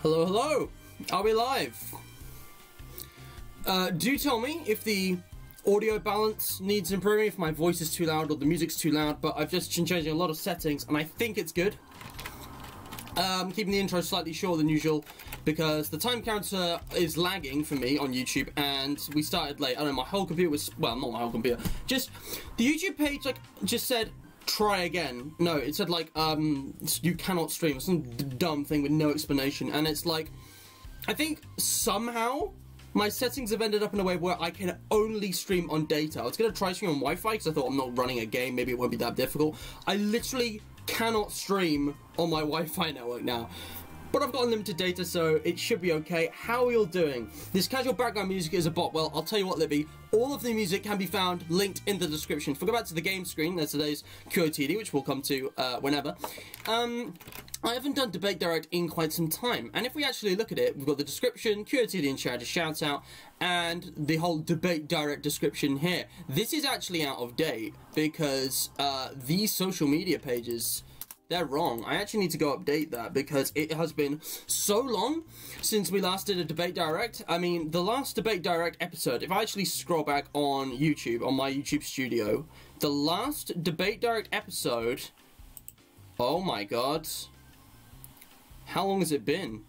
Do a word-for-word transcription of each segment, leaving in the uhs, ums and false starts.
Hello, hello! Are we live? Uh, do tell me if the audio balance needs improving, if my voice is too loud or the music's too loud, but I've just been changing a lot of settings and I think it's good. Um, keeping the intro slightly shorter than usual because the time counter is lagging for me on YouTube and we started late. I don't know, my whole computer was, well, not my whole computer, just the YouTube page like just said try again. No, it said like um you cannot stream, some dumb thing with no explanation, and it's like I think somehow my settings have ended up in a way where I can only stream on data. I was going to try stream on Wi-Fi because I thought I'm not running a game, maybe it won't be that difficult. I literally cannot stream on my Wi-Fi network now. But I've got unlimited data, so it should be okay. How are we all doing? This casual background music is a bot. Well, I'll tell you what, Libby. All of the music can be found linked in the description. If we go back to the game screen, there's today's Q O T D, which we'll come to uh, whenever. Um, I haven't done Debate Direct in quite some time. And if we actually look at it, we've got the description, Q O T D and chat, a shout out, and the whole Debate Direct description here. This is actually out of date because uh, these social media pages, they're wrong. I actually need to go update that because it has been so long since we last did a Debate Direct. I mean, the last Debate Direct episode, if I actually scroll back on YouTube, on my YouTube studio, the last Debate Direct episode, oh my god, how long has it been?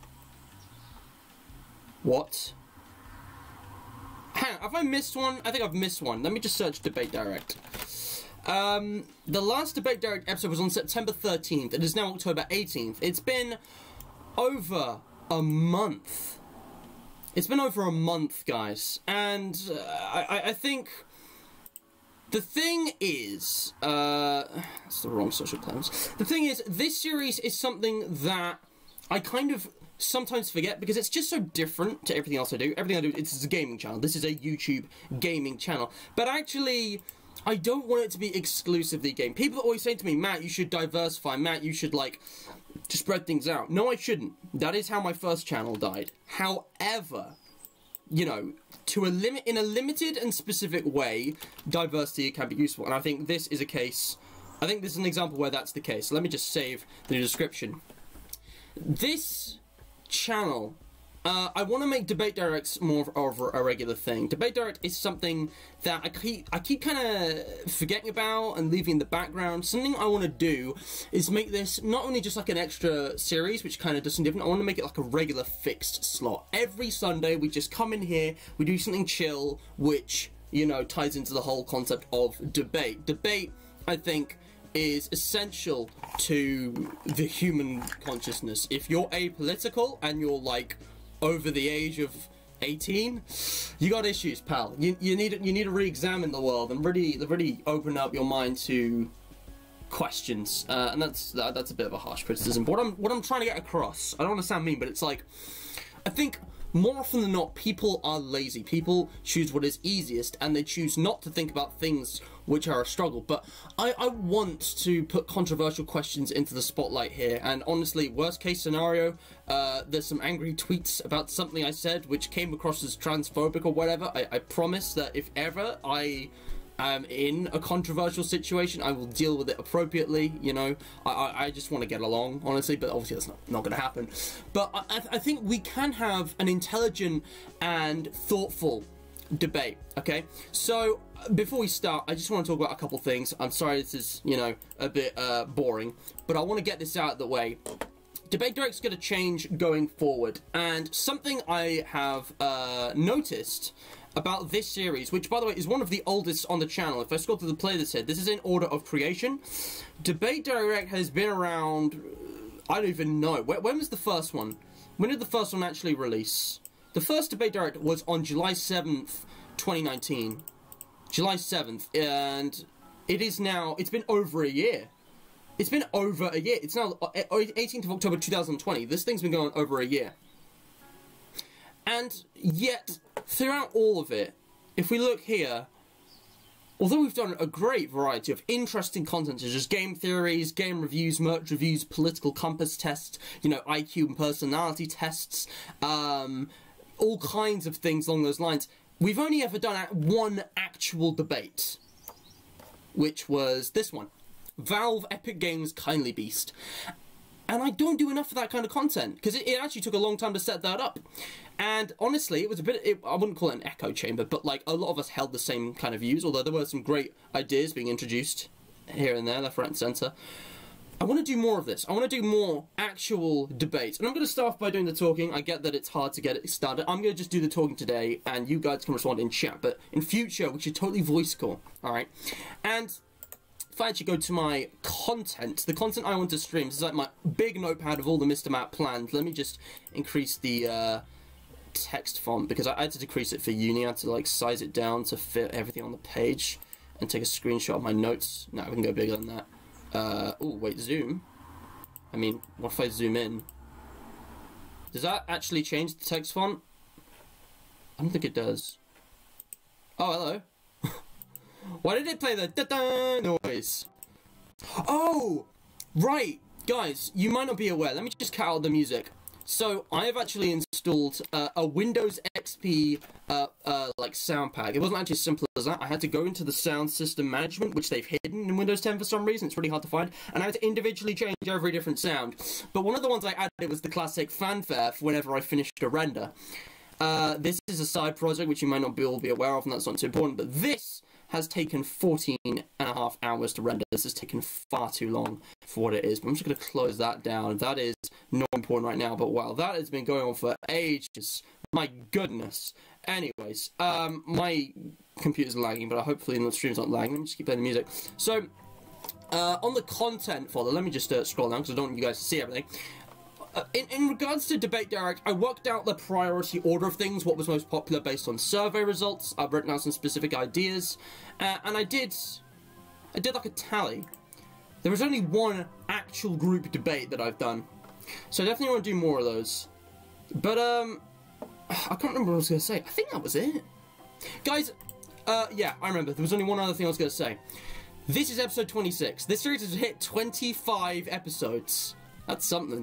What? Hang on, have I missed one? I think I've missed one. Let me just search Debate Direct. Um, the last Debate Direct episode was on September thirteenth. It is now October eighteenth. It's been over a month. It's been over a month, guys. And uh, I, I think the thing is, uh, that's the wrong social terms. The thing is, this series is something that I kind of sometimes forget because it's just so different to everything else I do. Everything I do, it's a gaming channel. This is a YouTube gaming channel. But actually, I don't want it to be exclusively game. People always say to me, Matt, you should diversify. Matt, you should, like, just spread things out. No, I shouldn't. That is how my first channel died. However, you know, to a limit, in a limited and specific way, diversity can be useful. And I think this is a case, I think this is an example where that's the case. So let me just save the description. This channel, Uh, I want to make Debate Directs more of a regular thing. Debate Direct is something that I keep, I keep kind of forgetting about and leaving in the background. Something I want to do is make this not only just like an extra series, which kind of does something different, I want to make it like a regular fixed slot. Every Sunday we just come in here, we do something chill, which, you know, ties into the whole concept of debate. Debate, I think, is essential to the human consciousness. If you're apolitical and you're like over the age of eighteen, you got issues, pal. You you need you need to re-examine the world and really really open up your mind to questions. Uh, and that's that, that's a bit of a harsh criticism. But what I'm what I'm trying to get across, I don't want to sound mean, but it's like, I think more often than not, people are lazy. People choose what is easiest, and they choose not to think about things which are a struggle. But I, I want to put controversial questions into the spotlight here, and honestly, worst case scenario, uh, there's some angry tweets about something I said which came across as transphobic or whatever. I, I promise that if ever I am in a controversial situation, I will deal with it appropriately, you know. I, I, I just want to get along, honestly, but obviously that's not, not going to happen. But I, I think we can have an intelligent and thoughtful debate, okay? So, before we start, I just want to talk about a couple things. I'm sorry this is, you know, a bit uh, boring, but I want to get this out of the way. Debate Direct's going to change going forward, and something I have uh, noticed about this series, which by the way is one of the oldest on the channel. If I scroll to the playlist here, this is in order of creation. Debate Direct has been around, I don't even know, when, when was the first one? When did the first one actually release? The first Debate Direct was on July seventh, twenty nineteen. July seventh, and it is now, it's been over a year. It's been over a year. It's now eighteenth of October two thousand twenty. This thing's been going on over a year. And yet, throughout all of it, if we look here, although we've done a great variety of interesting content, such as game theories, game reviews, merch reviews, political compass tests, you know, I Q and personality tests, um, all kinds of things along those lines, we've only ever done one actual debate, which was this one. Valve Epic Games Kindly Beast. And I don't do enough of that kind of content, because it, it actually took a long time to set that up. And honestly, it was a bit, it, I wouldn't call it an echo chamber, but like a lot of us held the same kind of views, although there were some great ideas being introduced here and there, left, right and centre. I want to do more of this. I want to do more actual debates. And I'm going to start off by doing the talking. I get that it's hard to get it started. I'm going to just do the talking today, and you guys can respond in chat. But in future, we should totally voice call, alright? And if I actually go to my content, the content I want to stream, this is like my big notepad of all the Mister Map plans. Let me just increase the uh, text font, because I had to decrease it for uni. I had to like size it down to fit everything on the page and take a screenshot of my notes. No, we can go bigger than that. Uh, oh, wait, zoom? I mean, what if I zoom in? Does that actually change the text font? I don't think it does. Oh, hello. Why did it play the da-da noise? Oh, right. Guys, you might not be aware. Let me just cut out the music. So, I have actually installed uh, a Windows X P uh, uh, like sound pack. It wasn't actually as simple as that. I had to go into the sound system management, which they've hidden in Windows ten for some reason. It's really hard to find. And I had to individually change every different sound. But one of the ones I added was the classic fanfare for whenever I finished a render. Uh, this is a side project, which you might not be all be aware of, and that's not too important. But this has taken fourteen and a half hours to render. This has taken far too long for what it is. But I'm just going to close that down. That is not important right now, but wow, that has been going on for ages. My goodness. Anyways, um, my computer's lagging, but hopefully the stream's not lagging. Let me just keep playing the music. So, uh, on the content folder, let me just uh, scroll down, because I don't want you guys to see everything. Uh, in, in regards to Debate Direct, I worked out the priority order of things, what was most popular based on survey results. I've written out some specific ideas, uh, and I did, I did like a tally. There was only one actual group debate that I've done, so I definitely want to do more of those. But, um, I can't remember what I was going to say. I think that was it. Guys, uh, yeah, I remember. There was only one other thing I was going to say. This is episode twenty-six. This series has hit twenty-five episodes. That's something.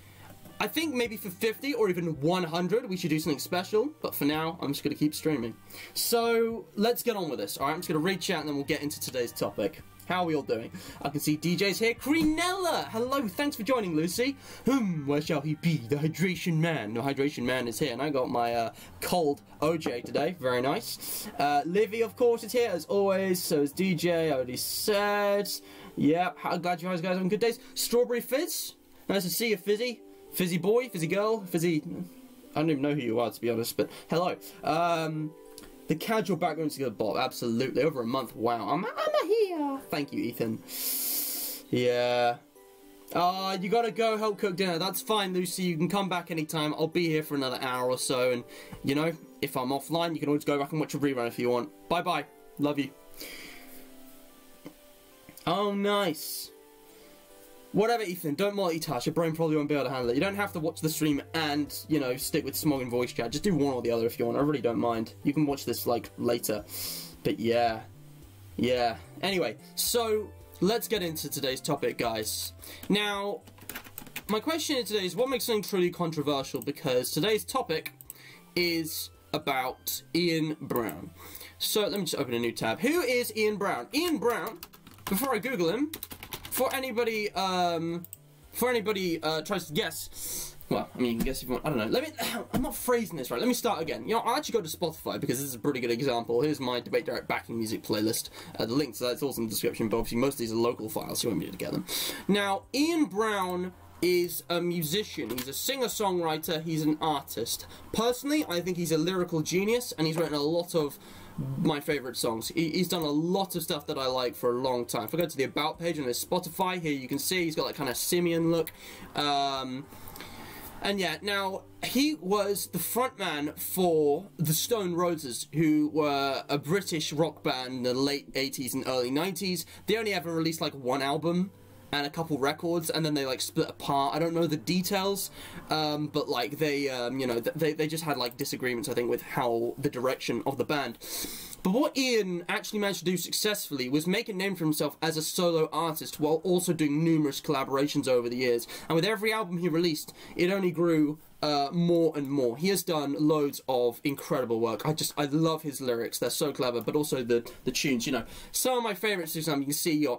I think maybe for fifty or even one hundred we should do something special, but for now I'm just going to keep streaming. So let's get on with this, alright? I'm just going to read chat and then we'll get into today's topic. How are we all doing? I can see D J's here. Crenella! Hello, thanks for joining, Lucy. Hmm, where shall he be? The hydration man. No, hydration man is here, and I got my uh, cold O J today. Very nice. Uh, Livy, of course, is here, as always. So is D J, I already said. Yeah, how glad you guys are having good days. Strawberry Fizz. Nice to see you, Fizzy. Fizzy boy, fizzy girl, fizzy... I don't even know who you are, to be honest, but hello. Um, the casual background singer Bob, absolutely. Over a month, wow. I'm, I'm here. Thank you, Ethan. Yeah. Ah, uh, you gotta go help cook dinner. That's fine, Lucy. You can come back anytime. I'll be here for another hour or so, and, you know, if I'm offline, you can always go back and watch a rerun if you want. Bye-bye. Love you. Oh, nice. Whatever, Ethan, don't multitask. Your brain probably won't be able to handle it. You don't have to watch the stream and, you know, stick with Smog and voice chat. Just do one or the other if you want. I really don't mind. You can watch this, like, later. But, yeah. Yeah. Anyway, so, let's get into today's topic, guys. Now, my question today is, what makes something truly controversial? Because today's topic is about Ian Brown. So, let me just open a new tab. Who is Ian Brown? Ian Brown, before I Google him... For anybody, um, for anybody, uh, tries to guess, well, I mean, you can guess if you want, I don't know, let me, I'm not phrasing this right, let me start again. You know, I'll actually go to Spotify, because this is a pretty good example. Here's my Debate Direct backing music playlist. Uh, the link to that's also in the description, but obviously most of these are local files, so you won't be able to get them. Now, Ian Brown is a musician, he's a singer-songwriter, he's an artist. Personally, I think he's a lyrical genius, and he's written a lot of my favourite songs. He, he's done a lot of stuff that I like for a long time. If I go to the About page on his Spotify, here you can see he's got that kind of simian look. Um, and yeah, now, he was the frontman for the Stone Roses, who were a British rock band in the late eighties and early nineties. They only ever released like one album and a couple records, and then they like split apart. I don't know the details, um, but like they, um, you know, they they just had like disagreements, I think, with how the direction of the band. But what Ian actually managed to do successfully was make a name for himself as a solo artist, while also doing numerous collaborations over the years. And with every album he released, it only grew uh, more and more. He has done loads of incredible work. I just I love his lyrics; they're so clever, but also the the tunes. You know, some of my favourites. For example, you can see your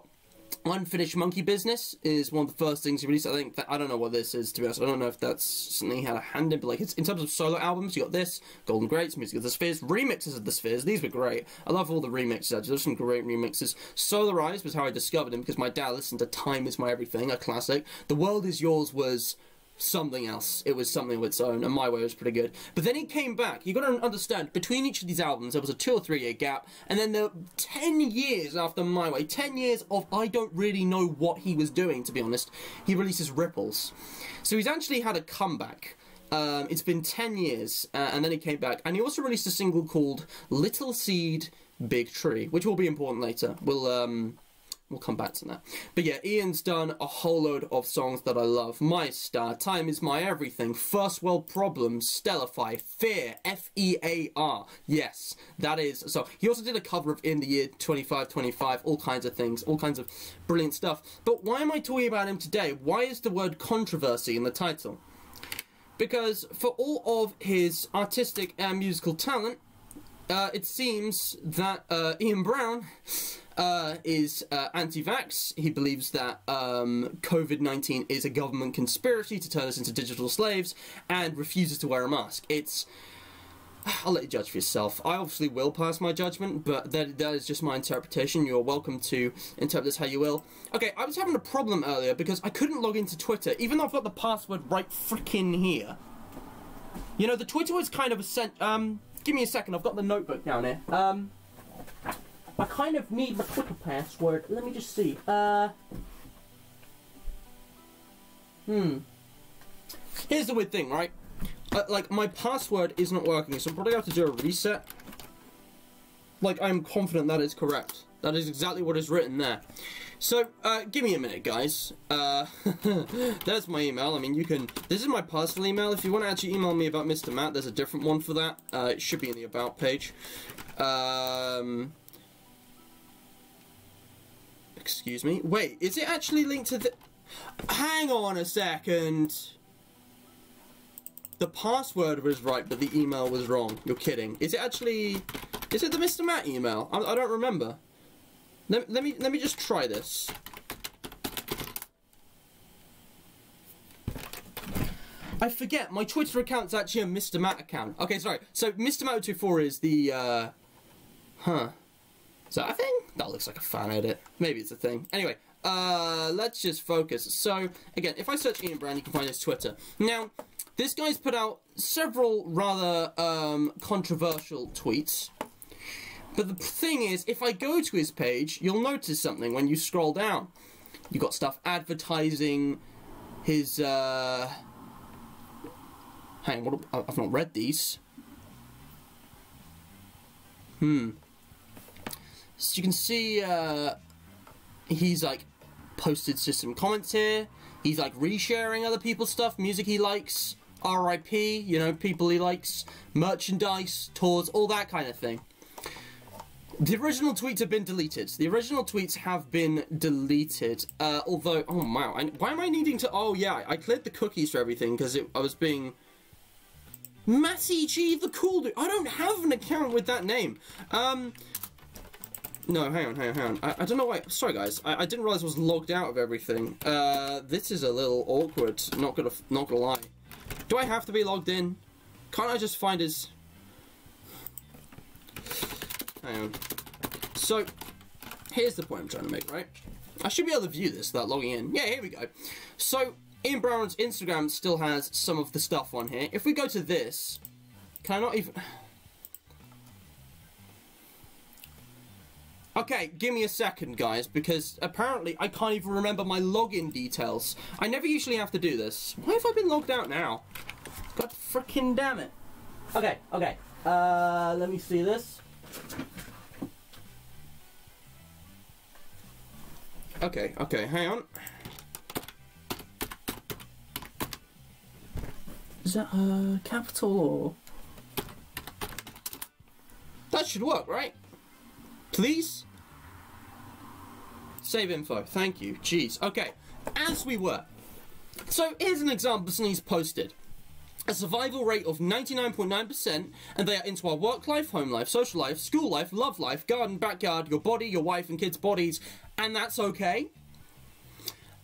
Unfinished Monkey Business is one of the first things he released. I think that, I don't know what this is, to be honest. I don't know if that's something he had a hand in, but like, it's, in terms of solo albums, you got this, Golden Greats, Music of the Spheres, remixes of the Spheres. These were great. I love all the remixes, actually. There's some great remixes. Solarized was how I discovered him, because my dad listened to Time Is My Everything, a classic. The World Is Yours was something else. It was something of its own, and My Way was pretty good. But then he came back. You got to understand, between each of these albums, there was a two or three year gap, and then the ten years after My Way, ten years of I don't really know what he was doing, to be honest, he releases Ripples. So he's actually had a comeback. Um, it's been ten years, uh, and then he came back, and he also released a single called Little Seed, Big Tree, which will be important later. We'll, um... We'll come back to that. But yeah, Ian's done a whole load of songs that I love. My Star, Time Is My Everything, First World Problems, Stellify, Fear, F E A R Yes, that is. So he also did a cover of In the Year twenty-five twenty-five, all kinds of things, all kinds of brilliant stuff. But why am I talking about him today? Why is the word controversy in the title? Because for all of his artistic and musical talent, uh, it seems that uh, Ian Brown Uh, is uh, anti-vax. He believes that um, COVID nineteen is a government conspiracy to turn us into digital slaves, and refuses to wear a mask. It's... I'll let you judge for yourself. I obviously will pass my judgment, but that, that is just my interpretation. You're welcome to interpret this how you will. Okay, I was having a problem earlier because I couldn't log into Twitter, even though I've got the password right frickin' here. You know, the Twitter was kind of a sent... Um, give me a second, I've got the notebook down here. Um... I kind of need my Twitter password. Let me just see. Uh. Hmm. Here's the weird thing, right? Uh, like, my password isn't working, so I'm probably going to have to do a reset. Like, I'm confident that is correct. That is exactly what is written there. So, uh, give me a minute, guys. Uh, there's my email. I mean, you can... This is my personal email. If you want to actually email me about Mister Matt, there's a different one for that. Uh, it should be in the About page. Um... Excuse me. Wait, is it actually linked to the... Hang on a second. The password was right, but the email was wrong. You're kidding. Is it actually... Is it the Mister Matt email? I, I don't remember. Let, let me let me just try this. I forget. My Twitter account's actually a Mister Matt account. Okay, sorry. So Mister Matt two four is the... Uh... Huh. Is that a thing? That looks like a fan edit. Maybe it's a thing. Anyway, uh, let's just focus. So, again, if I search Ian Brown, you can find his Twitter. Now, this guy's put out several rather um, controversial tweets. But the thing is, if I go to his page, you'll notice something when you scroll down. You've got stuff advertising his... Uh... Hang on, what... I've not read these. Hmm. So you can see, uh, he's, like, posted system comments here. He's, like, resharing other people's stuff, music he likes, R I P, you know, people he likes, merchandise, tours, all that kind of thing. The original tweets have been deleted. The original tweets have been deleted, uh, although, oh, wow, I, why am I needing to, oh, yeah, I cleared the cookies for everything, because I was being... Matty G the Cool Dude. I don't have an account with that name. Um... No, hang on, hang on, hang on. I, I don't know why. Sorry, guys. I, I didn't realize I was logged out of everything. Uh, this is a little awkward. Not gonna, not gonna lie. Do I have to be logged in? Can't I just find his... Hang on. So, here's the point I'm trying to make, right? I should be able to view this without logging in. Yeah, here we go. So, Ian Brown's Instagram still has some of the stuff on here. If we go to this, can I not even... Okay, give me a second, guys, because apparently I can't even remember my login details. I never usually have to do this. Why have I been logged out now? God frickin' damn it. Okay, okay. Uh, let me see this. Okay, okay, hang on. Is that, uh, capital or... That should work, right? Please? Save info. Thank you. Jeez. Okay. As we were. So, here's an example Sneeze posted. A survival rate of ninety-nine point nine percent, and they are into our work life, home life, social life, school life, love life, garden, backyard, your body, your wife and kids' bodies, and that's okay?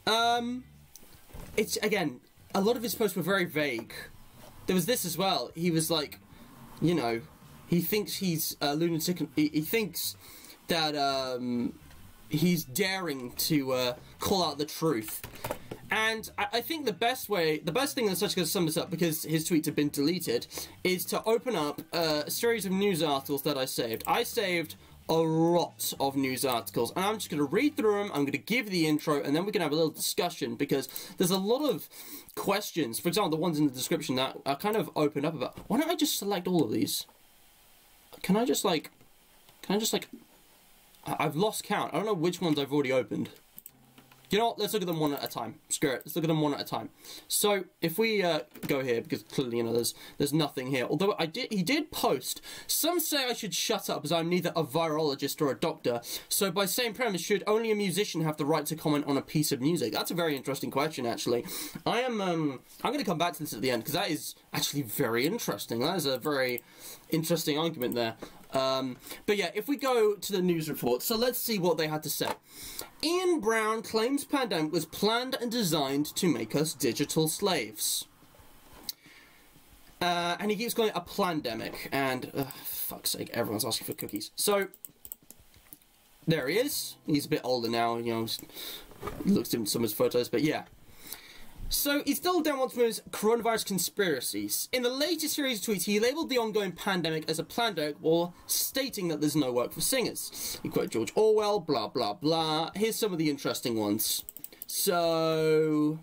Um, it's, again, a lot of his posts were very vague. There was this as well. He was like, you know, he thinks he's a lunatic. He, he thinks that um, he's daring to uh, call out the truth. And I, I think the best way, the best thing that's such going to sum this up, because his tweets have been deleted, is to open up uh, a series of news articles that I saved. I saved a lot of news articles, and I'm just going to read through them, I'm going to give the intro, and then we can have a little discussion, because there's a lot of questions, for example, the ones in the description that are kind of opened up about, why don't I just select all of these? Can I just, like, can I just, like, I've lost count, I don't know which ones I've already opened. You know what, let's look at them one at a time. Screw it, let's look at them one at a time. So, if we uh, go here, because clearly, you know, there's there's nothing here. Although, I did, he did post, some say I should shut up as I'm neither a virologist or a doctor. So, by same premise, should only a musician have the right to comment on a piece of music? That's a very interesting question, actually. I am, um, I'm going to come back to this at the end, because that is actually very interesting. That is a very interesting argument there. Um, but yeah, if we go to the news report, so let's see what they had to say. Ian Brown claims pandemic was planned and designed to make us digital slaves. Uh, and he keeps calling it a plandemic, and, uh, fuck's sake, everyone's asking for cookies. So, there he is. He's a bit older now, you know, looks at some of his photos, but yeah. So, he's still down once more his coronavirus conspiracies. In the latest series of tweets, he labelled the ongoing pandemic as a plandemic while stating that there's no work for singers. He quoted George Orwell, blah, blah, blah. Here's some of the interesting ones. So,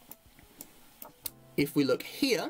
if we look here,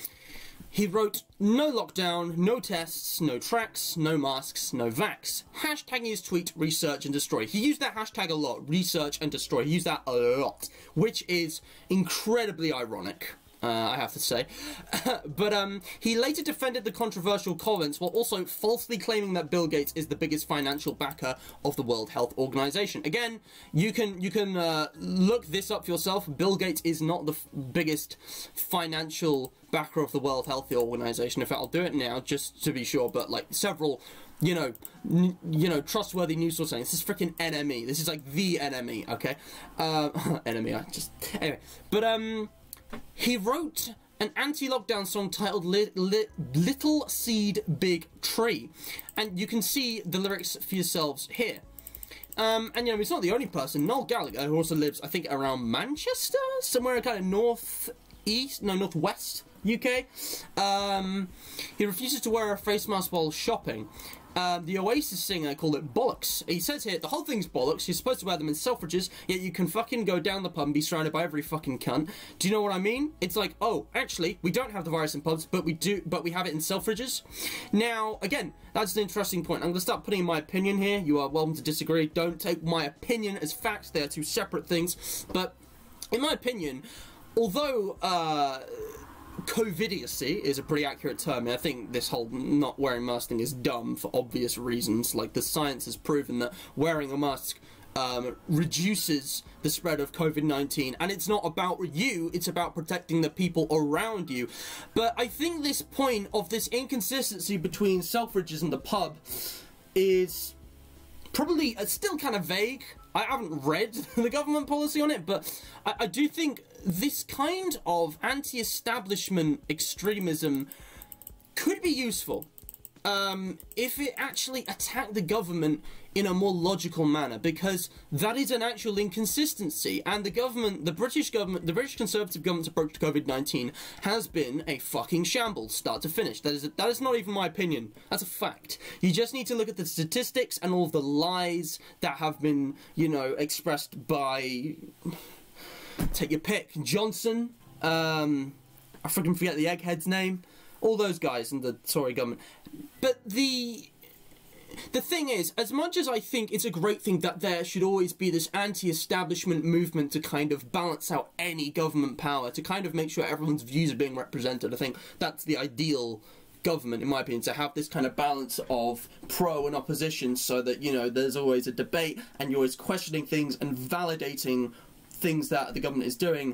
he wrote, no lockdown, no tests, no tracks, no masks, no vax. Hashtagging his tweet, research and destroy. He used that hashtag a lot, research and destroy. He used that a lot, which is incredibly ironic, uh, I have to say. But um, he later defended the controversial comments while also falsely claiming that Bill Gates is the biggest financial backer of the World Health Organization. Again, you can you can uh, look this up for yourself. Bill Gates is not the f biggest financial backer of the World Health Organization. In fact, I'll do it now just to be sure. But like several, you know, n you know, trustworthy news sources saying this is freaking N M E. This is like the enemy. Okay, uh, enemy. I just anyway. But um, he wrote an anti-lockdown song titled li li Little Seed Big Tree, and you can see the lyrics for yourselves here. Um, and you know, he's not the only person. Noel Gallagher, who also lives, I think, around Manchester, somewhere kind of north east, no, northwest U K. Um, he refuses to wear a face mask while shopping. Um, the Oasis singer called it bollocks. He says here, the whole thing's bollocks. You're supposed to wear them in Selfridges, yet you can fucking go down the pub and be surrounded by every fucking cunt. Do you know what I mean? It's like, oh, actually, we don't have the virus in pubs, but we do, but we have it in Selfridges. Now, again, that's an interesting point. I'm going to start putting in my opinion here. You are welcome to disagree. Don't take my opinion as facts. They are two separate things. But, in my opinion, although, uh... COVIDiocy is a pretty accurate term. I think this whole not wearing mask thing is dumb for obvious reasons. Like, the science has proven that wearing a mask um, reduces the spread of COVID nineteen, and it's not about you, it's about protecting the people around you. But I think this point of this inconsistency between Selfridges and the pub is probably uh, still kind of vague. I haven't read the government policy on it, but I, I do think this kind of anti-establishment extremism could be useful um, if it actually attacked the government in a more logical manner, because that is an actual inconsistency, and the government, the British government, the British Conservative government's approach to COVID nineteen has been a fucking shambles, start to finish. That is, a, that is not even my opinion, that's a fact. You just need to look at the statistics and all of the lies that have been, you know, expressed by, take your pick, Johnson, um, I freaking forget the egghead's name, all those guys in the Tory government. But the... The thing is, as much as I think it's a great thing that there should always be this anti-establishment movement to kind of balance out any government power, to kind of make sure everyone's views are being represented, I think that's the ideal government, in my opinion, to have this kind of balance of pro and opposition so that, you know, there's always a debate and you're always questioning things and validating things that the government is doing.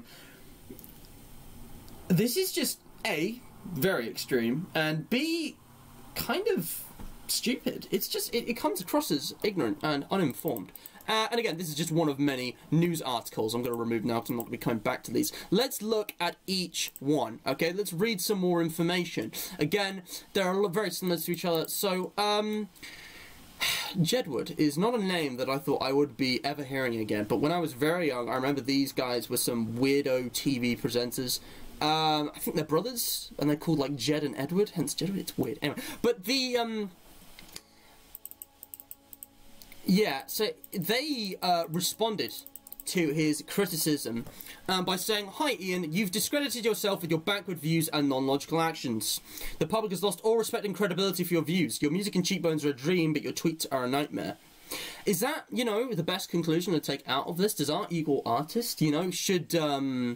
This is just, A, very extreme, and B, kind of stupid. It's just, it, it comes across as ignorant and uninformed. Uh, and again, this is just one of many news articles I'm going to remove now because I'm not going to be coming back to these. Let's look at each one, okay? Let's read some more information. Again, they're very similar to each other. So, um... Jedward is not a name that I thought I would be ever hearing again, but when I was very young, I remember these guys were some weirdo T V presenters. Um, I think they're brothers, and they're called, like, Jed and Edward, hence Jedward. It's weird. Anyway, but the, um... yeah, so they uh, responded to his criticism um, by saying, "Hi Ian, you've discredited yourself with your backward views and non-logical actions. The public has lost all respect and credibility for your views. Your music and cheekbones are a dream, but your tweets are a nightmare." Is that, you know, the best conclusion to take out of this? Does art equal artist? You know, should, um...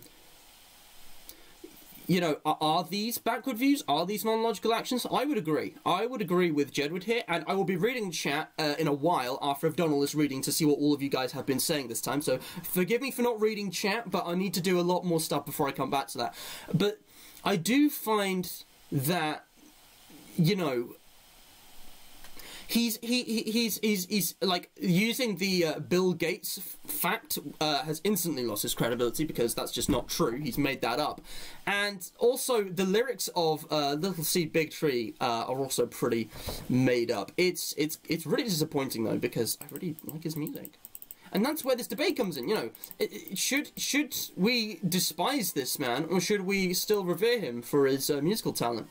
You know, are, are these backward views? Are these non-logical actions? I would agree. I would agree with Jedward here, and I will be reading chat uh, in a while after I've done all this reading to see what all of you guys have been saying this time. So forgive me for not reading chat, but I need to do a lot more stuff before I come back to that. But I do find that, you know, He's he, he he's he's he's like using the uh, Bill Gates fact uh, has instantly lost his credibility because that's just not true. He's made that up, and also the lyrics of uh, Little Seed Big Tree uh, are also pretty made up. It's it's it's really disappointing though because I really like his music, and that's where this debate comes in. You know, it, it, should should we despise this man or should we still revere him for his uh, musical talent?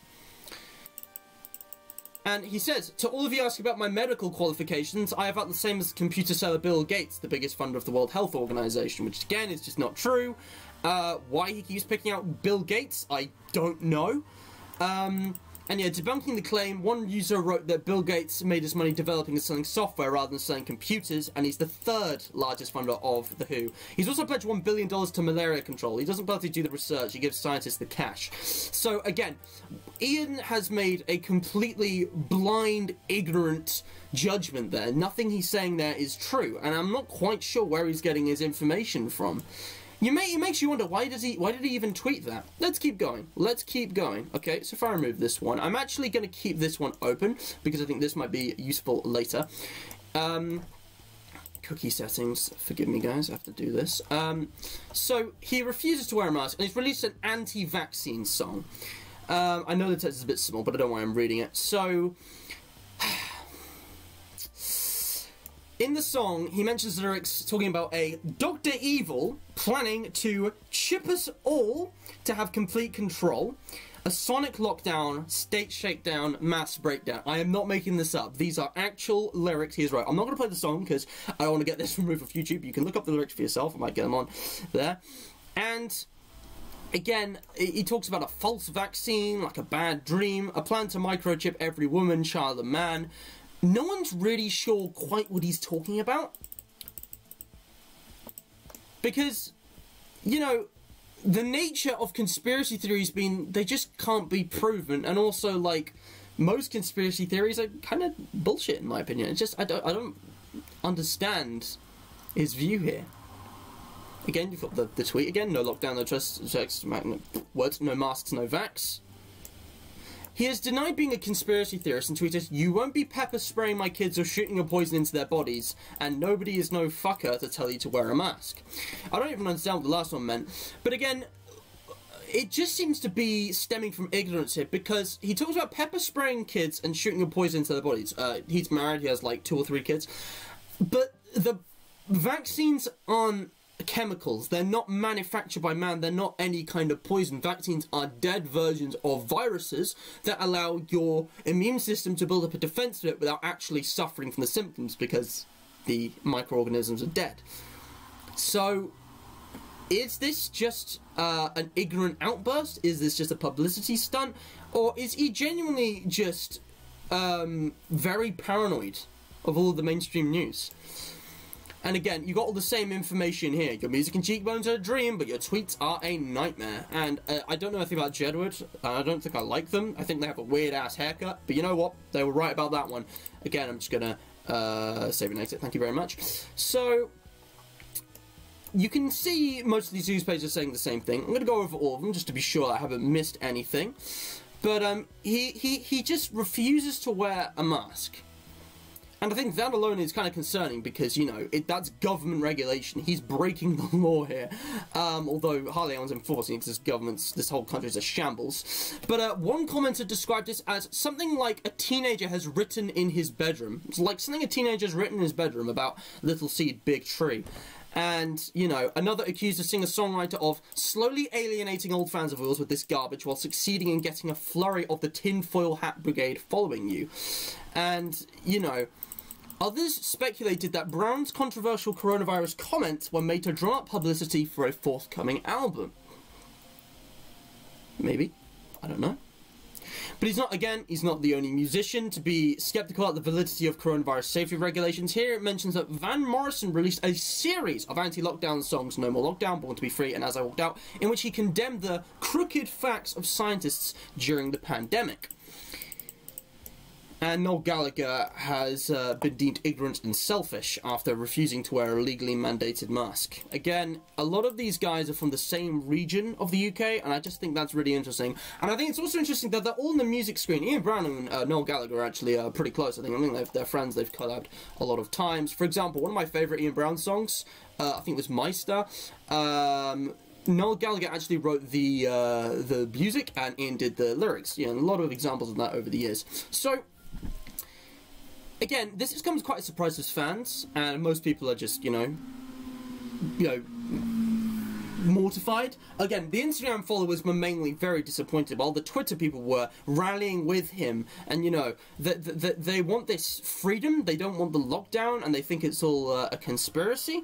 And he says, "To all of you asking about my medical qualifications, I have about the same as computer seller Bill Gates, the biggest funder of the World Health Organization," which again is just not true. Uh, why he keeps picking out Bill Gates, I don't know. Um, and yeah, debunking the claim, one user wrote that Bill Gates made his money developing and selling software rather than selling computers, and he's the third largest funder of The Who. He's also pledged one billion dollars to malaria control. He doesn't partly do the research, he gives scientists the cash. So again, Ian has made a completely blind, ignorant judgment there. Nothing he's saying there is true, and I'm not quite sure where he's getting his information from. You may, it makes you wonder, why does he, why did he even tweet that? Let's keep going. Let's keep going. Okay, so if I remove this one, I'm actually going to keep this one open, because I think this might be useful later. Um, cookie settings, forgive me guys, I have to do this. Um, so, he refuses to wear a mask, and he's released an anti-vaccine song. Um, I know the text is a bit small, but I don't know why I'm reading it. So, in the song, he mentions the lyrics talking about a Doctor Evil planning to chip us all to have complete control, a sonic lockdown, state shakedown, mass breakdown. I am not making this up. These are actual lyrics he has wrote. I'm not going to play the song because I don't want to get this removed off YouTube. You can look up the lyrics for yourself. I might get them on there. And again, he talks about a false vaccine, like a bad dream, a plan to microchip every woman, child and man. No one's really sure quite what he's talking about. Because, you know, the nature of conspiracy theories being, they just can't be proven. And also, like, most conspiracy theories are kind of bullshit, in my opinion. It's just, I don't, I don't understand his view here. Again, you've got the, the tweet again. No lockdown, no trust, sex, no, words, no masks, no vax. He has denied being a conspiracy theorist and tweeted, "You won't be pepper spraying my kids or shooting your poison into their bodies, and nobody is no fucker to tell you to wear a mask." I don't even understand what the last one meant, but again, it just seems to be stemming from ignorance here, because he talks about pepper spraying kids and shooting your poison into their bodies. Uh, he's married, he has like two or three kids, but the vaccines aren't chemicals. They're not manufactured by man. They're not any kind of poison. Vaccines are dead versions of viruses that allow your immune system to build up a defense to it without actually suffering from the symptoms because the microorganisms are dead. So, is this just uh, an ignorant outburst? Is this just a publicity stunt? Or is he genuinely just um, very paranoid of all of the mainstream news? And again, you got all the same information here. Your music and cheekbones are a dream, but your tweets are a nightmare. And uh, I don't know anything about Jedward. Uh, I don't think I like them. I think they have a weird-ass haircut. But you know what? They were right about that one. Again, I'm just going to uh, save and exit. Thank you very much. So, you can see most of these news pages are saying the same thing. I'm going to go over all of them just to be sure I haven't missed anything. But um, he, he, he just refuses to wear a mask. And I think that alone is kind of concerning because, you know, it, that's government regulation. He's breaking the law here. Um, although hardly anyone's enforcing it because this government's, this whole country is a shambles. But uh, one commenter described this as something like a teenager has written in his bedroom. It's like something a teenager's written in his bedroom about little seed, big tree. And, you know, another accused a singer-songwriter of slowly alienating old fans of yours with this garbage while succeeding in getting a flurry of the tinfoil hat brigade following you. And, you know, others speculated that Brown's controversial coronavirus comments were made to drum up publicity for a forthcoming album. Maybe. I don't know. But he's not, again, he's not the only musician to be skeptical about the validity of coronavirus safety regulations. Here it mentions that Van Morrison released a series of anti-lockdown songs, No More Lockdown, Born to Be Free, and As I Walked Out, in which he condemned the crooked facts of scientists during the pandemic. And Noel Gallagher has uh, been deemed ignorant and selfish after refusing to wear a legally mandated mask. Again, a lot of these guys are from the same region of the U K, and I just think that's really interesting. And I think it's also interesting that they're all in the music screen. Ian Brown and uh, Noel Gallagher are actually uh, pretty close. I think, I think they're, they're friends, they've collabed a lot of times. For example, one of my favourite Ian Brown songs, uh, I think it was Meister. Um... Noel Gallagher actually wrote the uh, the music, and Ian did the lyrics. You know, a lot of examples of that over the years. So, again, this has come as quite a surprise to fans, and most people are just, you know, you know, mortified. Again, the Instagram followers were mainly very disappointed, while the Twitter people were rallying with him, and, you know, that the, the, they want this freedom, they don't want the lockdown, and they think it's all uh, a conspiracy.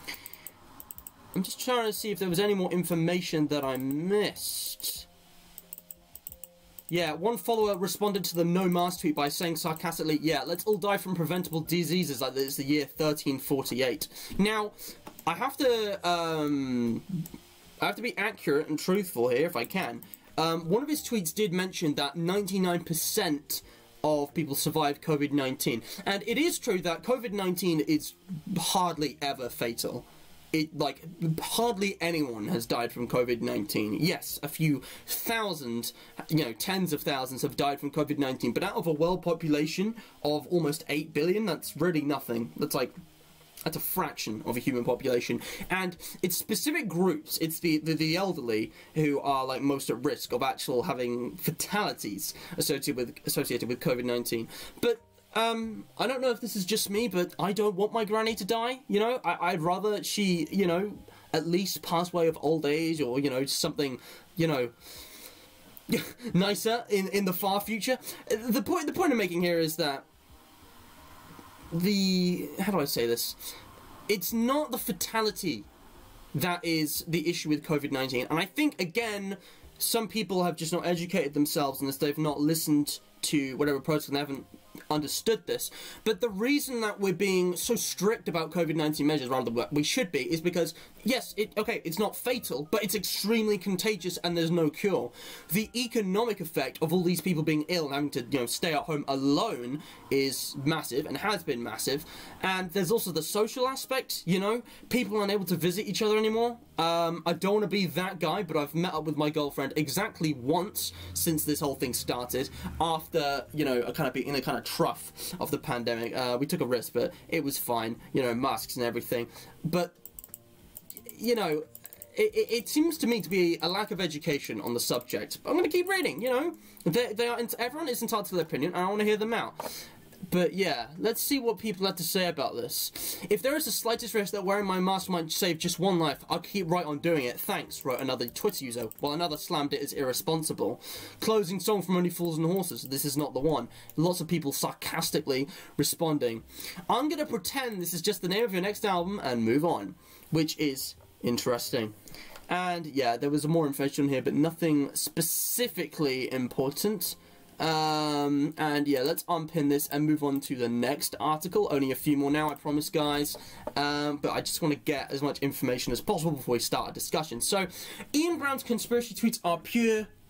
I'm just trying to see if there was any more information that I missed. Yeah, one follower responded to the no mask tweet by saying sarcastically, yeah, let's all die from preventable diseases like it's the year thirteen forty-eight. Now, I have to, um, I have to be accurate and truthful here if I can. Um, one of his tweets did mention that ninety-nine percent of people survived COVID nineteen. And it is true that COVID nineteen is hardly ever fatal. It, like, hardly anyone has died from COVID nineteen. Yes, a few thousand, you know, tens of thousands have died from COVID nineteen, but out of a world population of almost eight billion, that's really nothing. That's like, that's a fraction of a human population. And it's specific groups, it's the, the, the elderly who are, like, most at risk of actual having fatalities associated with, associated with COVID nineteen. But Um, I don't know if this is just me, but I don't want my granny to die, you know? I, I'd rather she, you know, at least pass away of old age or, you know, something, you know, nicer in, in the far future. The point, the point I'm making here is that the, how do I say this? It's not the fatality that is the issue with COVID nineteen. And I think, again, some people have just not educated themselves on this. They've not listened to whatever protocol, they haven't understood this. But the reason that we're being so strict about COVID nineteen measures, rather than we should be, is because, yes, it okay, it's not fatal, but it's extremely contagious and there's no cure. The economic effect of all these people being ill and having to, you know, stay at home alone is massive, and has been massive. And there's also the social aspect, you know? People aren't able to visit each other anymore. Um, I don't want to be that guy, but I've met up with my girlfriend exactly once since this whole thing started, after, you know, a kind of in a kind of trough of the pandemic. Uh, we took a risk, but it was fine, you know, masks and everything. But, you know, it, it, it seems to me to be a lack of education on the subject. But I'm going to keep reading, you know. They, they are, everyone is entitled to their opinion, and I want to hear them out. But yeah, let's see what people have to say about this. If there is the slightest risk that wearing my mask might save just one life, I'll keep right on doing it. Thanks, wrote another Twitter user, while another slammed it as irresponsible. Closing song from Only Fools and Horses, this is not the one. Lots of people sarcastically responding. I'm gonna pretend this is just the name of your next album and move on, which is interesting. And yeah, there was more information here, but nothing specifically important. Um, and yeah, let's unpin this and move on to the next article. Only a few more now, I promise, guys. Um, but I just want to get as much information as possible before we start a discussion. So, Ian Brown's conspiracy tweets are pure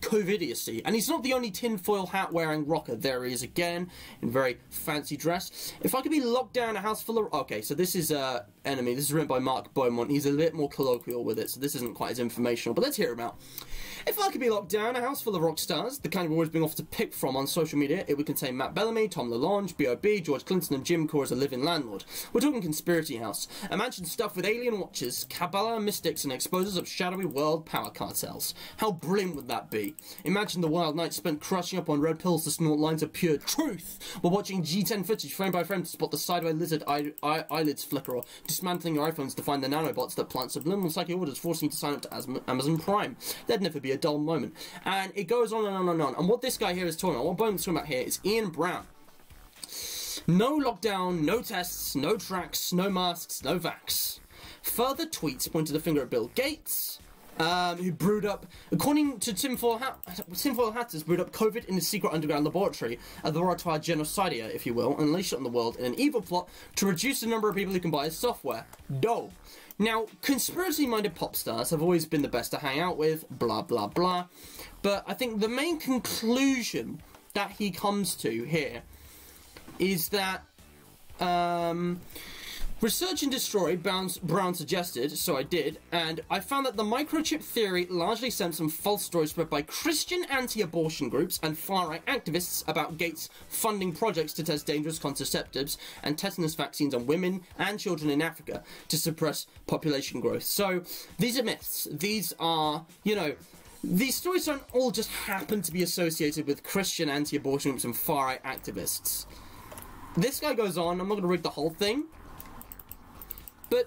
COVIDiocy. And he's not the only tinfoil hat wearing rocker. There he is again, in very fancy dress. If I could be locked down in a house full of... Okay, so this is uh, Enemy. This is written by Mark Beaumont. He's a bit more colloquial with it, so this isn't quite as informational. But let's hear him out. If I could be locked down in a house full of rock stars, the kind we're always being offered to pick from on social media, it would contain Matt Bellamy, Tom Lalonde, B O B, George Clinton and Jim Core as a living landlord. We're talking conspiracy house. A mansion stuffed with alien watchers, Kabbalah mystics and exposers of shadowy world power cartels. How brilliant would that be? Imagine the wild night spent crushing up on red pills to snort lines of pure truth, while watching G ten footage frame by frame to spot the sideways lizard eye eye eyelids flicker, or dismantling your iPhones to find the nanobots that plant subliminal psychic orders forcing you to sign up to Amazon Prime. There'd never be a dull moment. And it goes on and on and on. And what this guy here is talking about, what Bone's talking about here, is Ian Brown. No lockdown, no tests, no tracks, no masks, no vax. Further tweets pointed the finger at Bill Gates, um, who brewed up, according to Tinfoil Hat, Tinfoil Hatters, brewed up COVID in a secret underground laboratory, a laboratoire genocidia, if you will, and unleashed it on the world in an evil plot to reduce the number of people who can buy his software. Dope. Now, conspiracy-minded pop stars have always been the best to hang out with, blah, blah, blah. But I think the main conclusion that he comes to here is that um, research and destroy, Brown suggested, so I did, and I found that the microchip theory largely stems from false stories spread by Christian anti-abortion groups and far-right activists about Gates funding projects to test dangerous contraceptives and tetanus vaccines on women and children in Africa to suppress population growth. So, these are myths. These are, you know, these stories don't all just happen to be associated with Christian anti-abortion groups and far-right activists. This guy goes on, I'm not going to read the whole thing, but,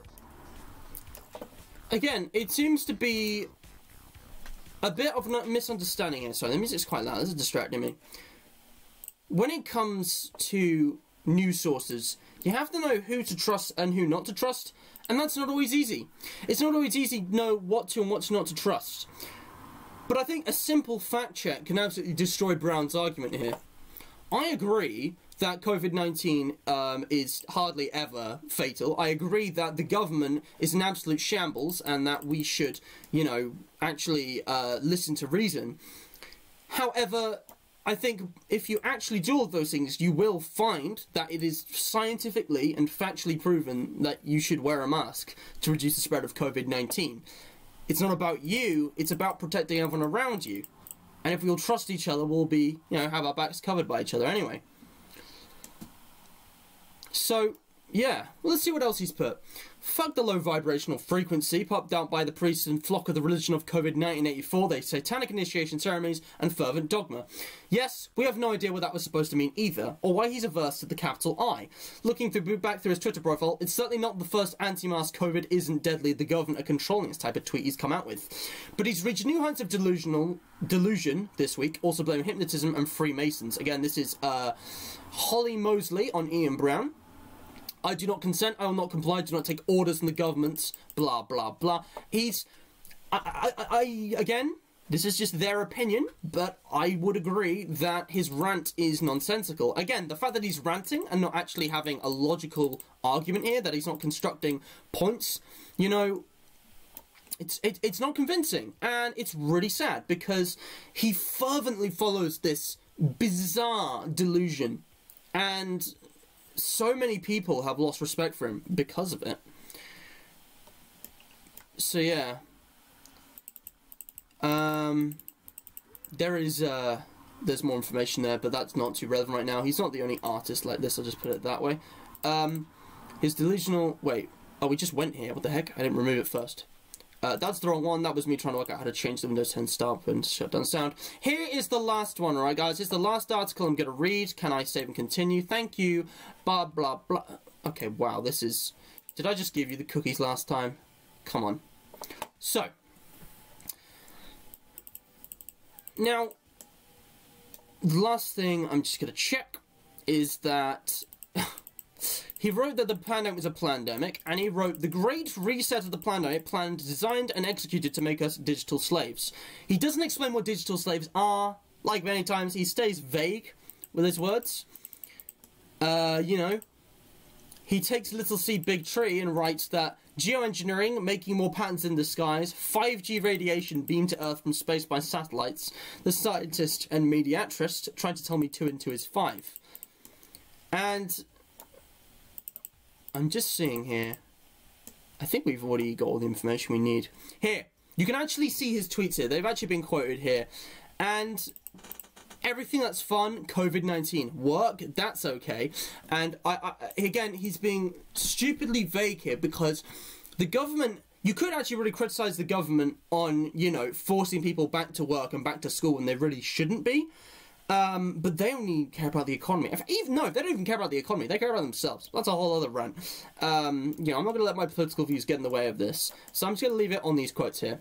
again, it seems to be a bit of a misunderstanding here. Sorry, the music's quite loud, this is distracting me. When it comes to news sources, you have to know who to trust and who not to trust, and that's not always easy. It's not always easy to know what to and what not to trust. But I think a simple fact check can absolutely destroy Brown's argument here. I agree that COVID nineteen um, is hardly ever fatal. I agree that the government is an absolute shambles and that we should, you know, actually uh, listen to reason. However, I think if you actually do all of those things, you will find that it is scientifically and factually proven that you should wear a mask to reduce the spread of COVID nineteen. It's not about you, it's about protecting everyone around you. And if we all trust each other, we'll be, you know, have our backs covered by each other anyway. So, yeah, well, let's see what else he's put. Fuck the low vibrational frequency popped out by the priests and flock of the religion of COVID nineteen eighty-four, they satanic initiation ceremonies and fervent dogma. Yes, we have no idea what that was supposed to mean either, or why he's averse to the capital I. Looking through, back through his Twitter profile, it's certainly not the first anti-mask COVID isn't deadly, the government are controlling this type of tweet he's come out with. But he's reached new heights of delusional delusion this week, also blaming hypnotism and Freemasons. Again, this is uh, Holly Mosley on Ian Brown. I do not consent, I will not comply, do not take orders from the governments, blah, blah, blah. He's, I, I, I, again, this is just their opinion, but I would agree that his rant is nonsensical. Again, the fact that he's ranting and not actually having a logical argument here, that he's not constructing points, you know, it's, it, it's not convincing. And it's really sad, because he fervently follows this bizarre delusion, and so many people have lost respect for him because of it. So yeah. Um, there is, uh, there's more information there, but that's not too relevant right now. He's not the only artist like this, I'll just put it that way. Um, his delusional, wait, oh, we just went here, what the heck? I didn't remove it first. Uh, that's the wrong one. That was me trying to work out how to change the Windows ten stop and shut down sound. Here is the last one, alright guys? Here's the last article I'm going to read. Can I save and continue? Thank you. Blah, blah, blah. Okay, wow, this is... Did I just give you the cookies last time? Come on. So. Now, the last thing I'm just going to check is that... He wrote that the pandemic was a plandemic, and he wrote, the great reset of the pandemic planned, designed, and executed to make us digital slaves. He doesn't explain what digital slaves are. Like many times, he stays vague with his words. Uh, you know. he takes Little C Big Tree and writes that geoengineering, making more patterns in the skies, five G radiation beamed to Earth from space by satellites. The scientist and mediatrist tried to tell me two and two is five. And I'm just seeing here. I think we've already got all the information we need. Here, you can actually see his tweets here. They've actually been quoted here. And everything that's fun, COVID nineteen. Work, that's okay. And, I, I again, he's being stupidly vague here because the government... You could actually really criticise the government on, you know, forcing people back to work and back to school when they really shouldn't be. Um, but they only care about the economy. If, even, no, they don't even care about the economy. They care about themselves. That's a whole other rant. Um, you know, I'm not going to let my political views get in the way of this. So I'm just going to leave it on these quotes here.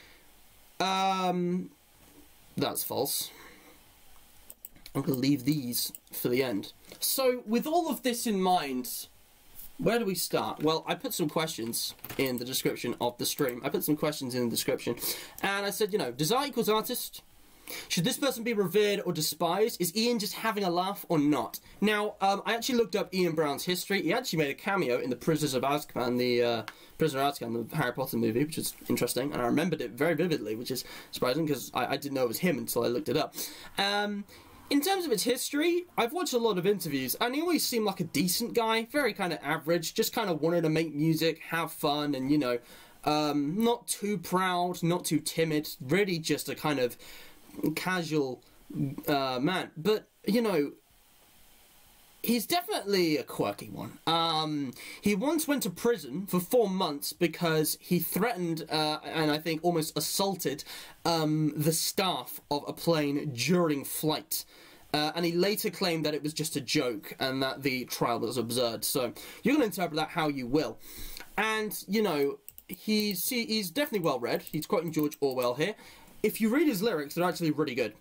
Um, that's false. I'm going to leave these for the end. So, with all of this in mind, where do we start? Well, I put some questions in the description of the stream. I put some questions in the description. And I said, you know, does art equals artist? Should this person be revered or despised? Is Ian just having a laugh or not? Now, um, I actually looked up Ian Brown's history. He actually made a cameo in The Prisoners of Azkaban, the uh, Prisoner of Azkaban, the Harry Potter movie, which is interesting. And I remembered it very vividly, which is surprising because I, I didn't know it was him until I looked it up. Um, in terms of its history, I've watched a lot of interviews, and he always seemed like a decent guy, very kind of average, just kind of wanted to make music, have fun, and, you know, um, not too proud, not too timid, really just a kind of casual uh, man. But, you know, he's definitely a quirky one. Um, he once went to prison for four months because he threatened uh, and I think almost assaulted um, the staff of a plane during flight. Uh, and he later claimed that it was just a joke and that the trial was absurd. So you're going to interpret that how you will. And, you know, he's, he, he's definitely well read. He's quoting George Orwell here. If you read his lyrics, they're actually really good.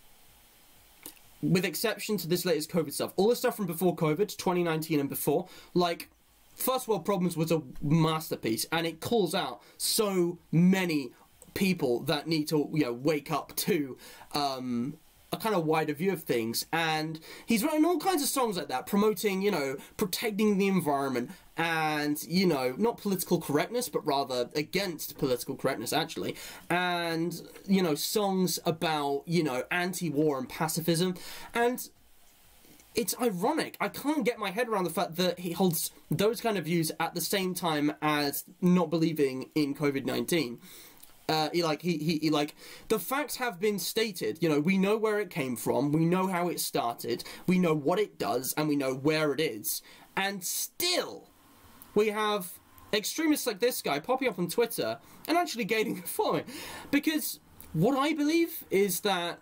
With exception to this latest COVID stuff. All the stuff from before COVID, twenty nineteen and before, like, First World Problems was a masterpiece, and it calls out so many people that need to, you know, wake up to um, a kind of wider view of things. And he's written all kinds of songs like that, promoting, you know, protecting the environment, and, you know, not political correctness, but rather against political correctness, actually. And, you know, songs about, you know, anti-war and pacifism. And it's ironic. I can't get my head around the fact that he holds those kind of views at the same time as not believing in COVID nineteen. Uh, he, like, he, he, he, like, the facts have been stated. You know, we know where it came from, we know how it started, we know what it does, and we know where it is. And still, we have extremists like this guy popping up on Twitter and actually gaining a following. Because what I believe is that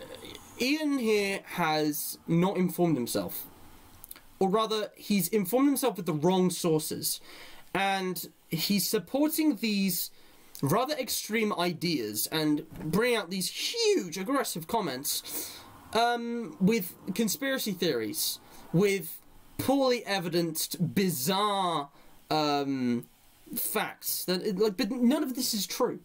Ian here has not informed himself. Or rather, he's informed himself with the wrong sources. And he's supporting these rather extreme ideas and bringing out these huge aggressive comments um, with conspiracy theories, with poorly evidenced, bizarre um, facts. That, like, but none of this is true.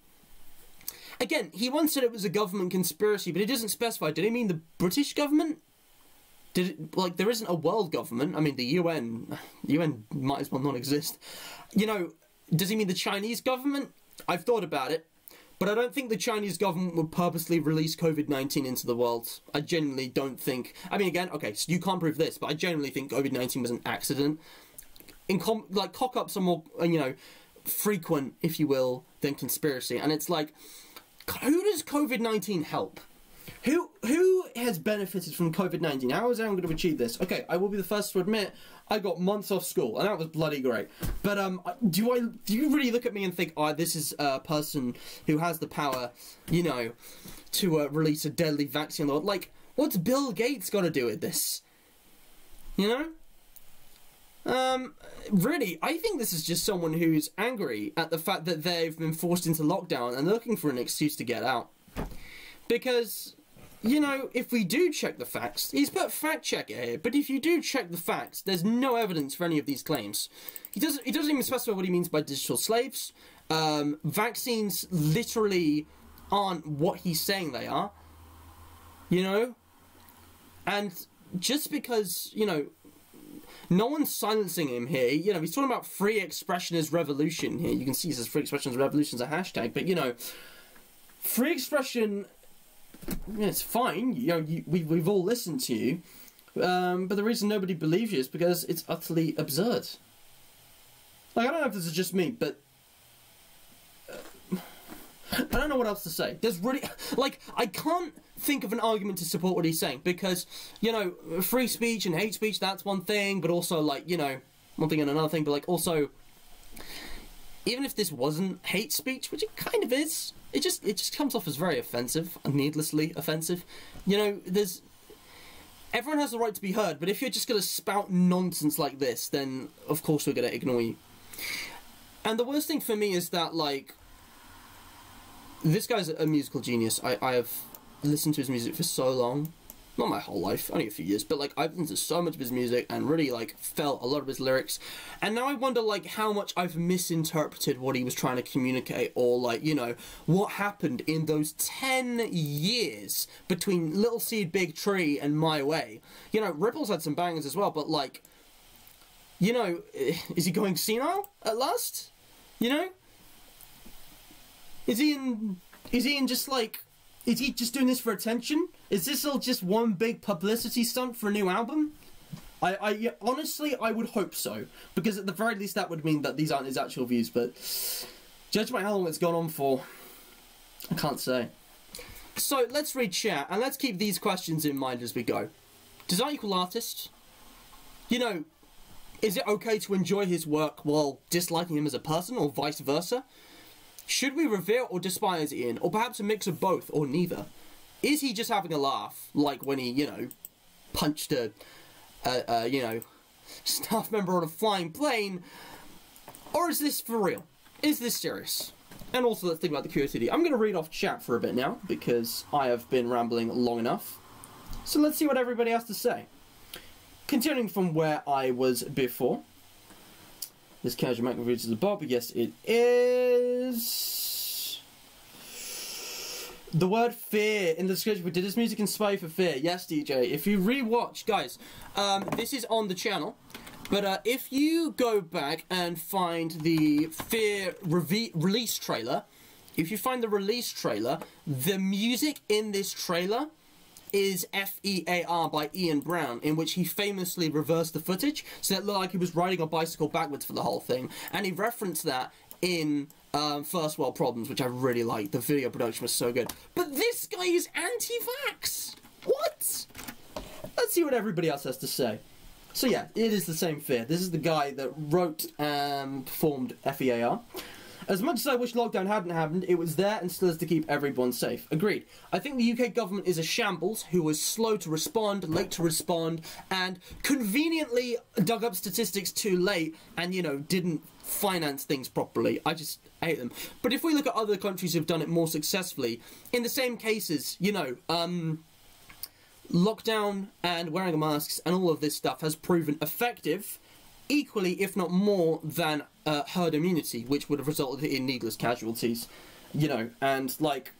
Again, he once said it was a government conspiracy, but he doesn't specify. Did he mean the British government? Did it, like, there isn't a world government. I mean, the U N, the U N might as well not exist. You know, does he mean the Chinese government? I've thought about it, but I don't think the Chinese government would purposely release COVID nineteen into the world. I genuinely don't think... I mean, again, okay, so you can't prove this, but I genuinely think COVID nineteen was an accident. In com like, cock-ups are more, you know, frequent, if you will, than conspiracy. And it's like, who does COVID nineteen help? Who who has benefited from COVID nineteen? How is anyone going to achieve this? Okay, I will be the first to admit I got months off school, and that was bloody great. But um, do I do you really look at me and think, oh, this is a person who has the power, you know, to uh, release a deadly vaccine? Like, what's Bill Gates got to do with this? You know? Um, really, I think this is just someone who's angry at the fact that they've been forced into lockdown and looking for an excuse to get out. Because, you know, if we do check the facts, he's put fact checker here, but if you do check the facts, there's no evidence for any of these claims. He doesn't, he doesn't even specify what he means by digital slaves. Um, vaccines literally aren't what he's saying they are. You know? And just because, you know, No one's silencing him here. You know, he's talking about free expression is revolution here. You can see he says free expression is revolution is a hashtag, but you know, free expression, yeah, it's fine. You know, you, we, we've all listened to you, um, but the reason nobody believes you is because it's utterly absurd. Like, I don't know if this is just me, but uh, I don't know what else to say. There's really, like, I can't think of an argument to support what he's saying, because, you know, free speech and hate speech, that's one thing, but also, like, you know, one thing and another thing, but, like, also, even if this wasn't hate speech, which it kind of is, it just, it just comes off as very offensive, and needlessly offensive. You know, there's, everyone has the right to be heard, but if you're just going to spout nonsense like this, then, of course, we're going to ignore you. And the worst thing for me is that, like, this guy's a musical genius. I, I have listened to his music for so long. Not my whole life, only a few years, but, like, I've listened to so much of his music and really, like, felt a lot of his lyrics. And now I wonder, like, how much I've misinterpreted what he was trying to communicate, or, like, you know, what happened in those ten years between Little Seed, Big Tree and My Way. You know, Ripple's had some bangers as well, but, like, you know, is he going senile at last? You know? Is he in, is he in just, like, is he just doing this for attention? Is this all just one big publicity stunt for a new album? I, I yeah, honestly, I would hope so. Because at the very least that would mean that these aren't his actual views, but judging by how long it's gone on for, I can't say. So, let's read chat, and let's keep these questions in mind as we go. Does art equal artist? You know, is it okay to enjoy his work while disliking him as a person, or vice versa? Should we revere or despise Ian, or perhaps a mix of both, or neither? Is he just having a laugh, like when he, you know, punched a, a, a you know, staff member on a flying plane? Or is this for real? Is this serious? And also, let's think about the curiosity. I'm going to read off chat for a bit now, because I have been rambling long enough. So let's see what everybody has to say. Continuing from where I was before. This casual microphone reaches the Bob. Yes, it is. The word fear in the description. Did this music inspire for fear? Yes, D J. If you rewatch, guys, um, this is on the channel. But uh, if you go back and find the Fear re release trailer, if you find the release trailer, the music in this trailer is F E A R by Ian Brown, in which he famously reversed the footage, so it looked like he was riding a bicycle backwards for the whole thing, and he referenced that in um, First World Problems, which I really liked. The video production was so good. But this guy is anti-vax! What? Let's see what everybody else has to say. So yeah, it is the same fear. This is the guy that wrote and performed F E A R. As much as I wish lockdown hadn't happened, it was there and still is to keep everyone safe. Agreed. I think the U K government is a shambles, who was slow to respond, late to respond, and conveniently dug up statistics too late and, you know, didn't finance things properly. I just hate them. But if we look at other countries who've done it more successfully, in the same cases, you know, um, lockdown and wearing masks and all of this stuff has proven effective, equally, if not more, than uh, herd immunity, which would have resulted in needless casualties, you know, and, like,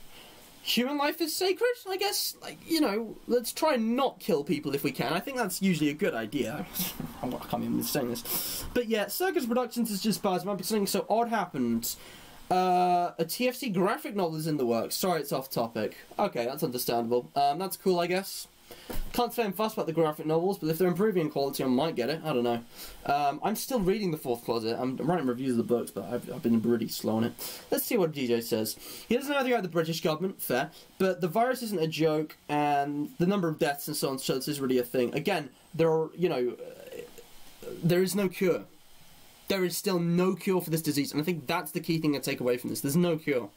human life is sacred, I guess, like, you know, let's try and not kill people if we can. I think that's usually a good idea. I can't even saying this. But yeah, Circus Productions is just bad. Something so odd happened. Uh, a T F C graphic novel is in the works. Sorry, it's off topic. Okay, that's understandable. Um, that's cool, I guess. Can't say I'm fussed about the graphic novels, but if they're improving in quality, I might get it. I don't know. Um, I'm still reading The Fourth Closet. I'm writing reviews of the books, but I've, I've been really slow on it. Let's see what D J says. He doesn't know anything about the British government, fair, but the virus isn't a joke, and the number of deaths and so on, so this is really a thing. Again, there are, you know, uh, there is no cure. There is still no cure for this disease, and I think that's the key thing I take away from this. There's no cure.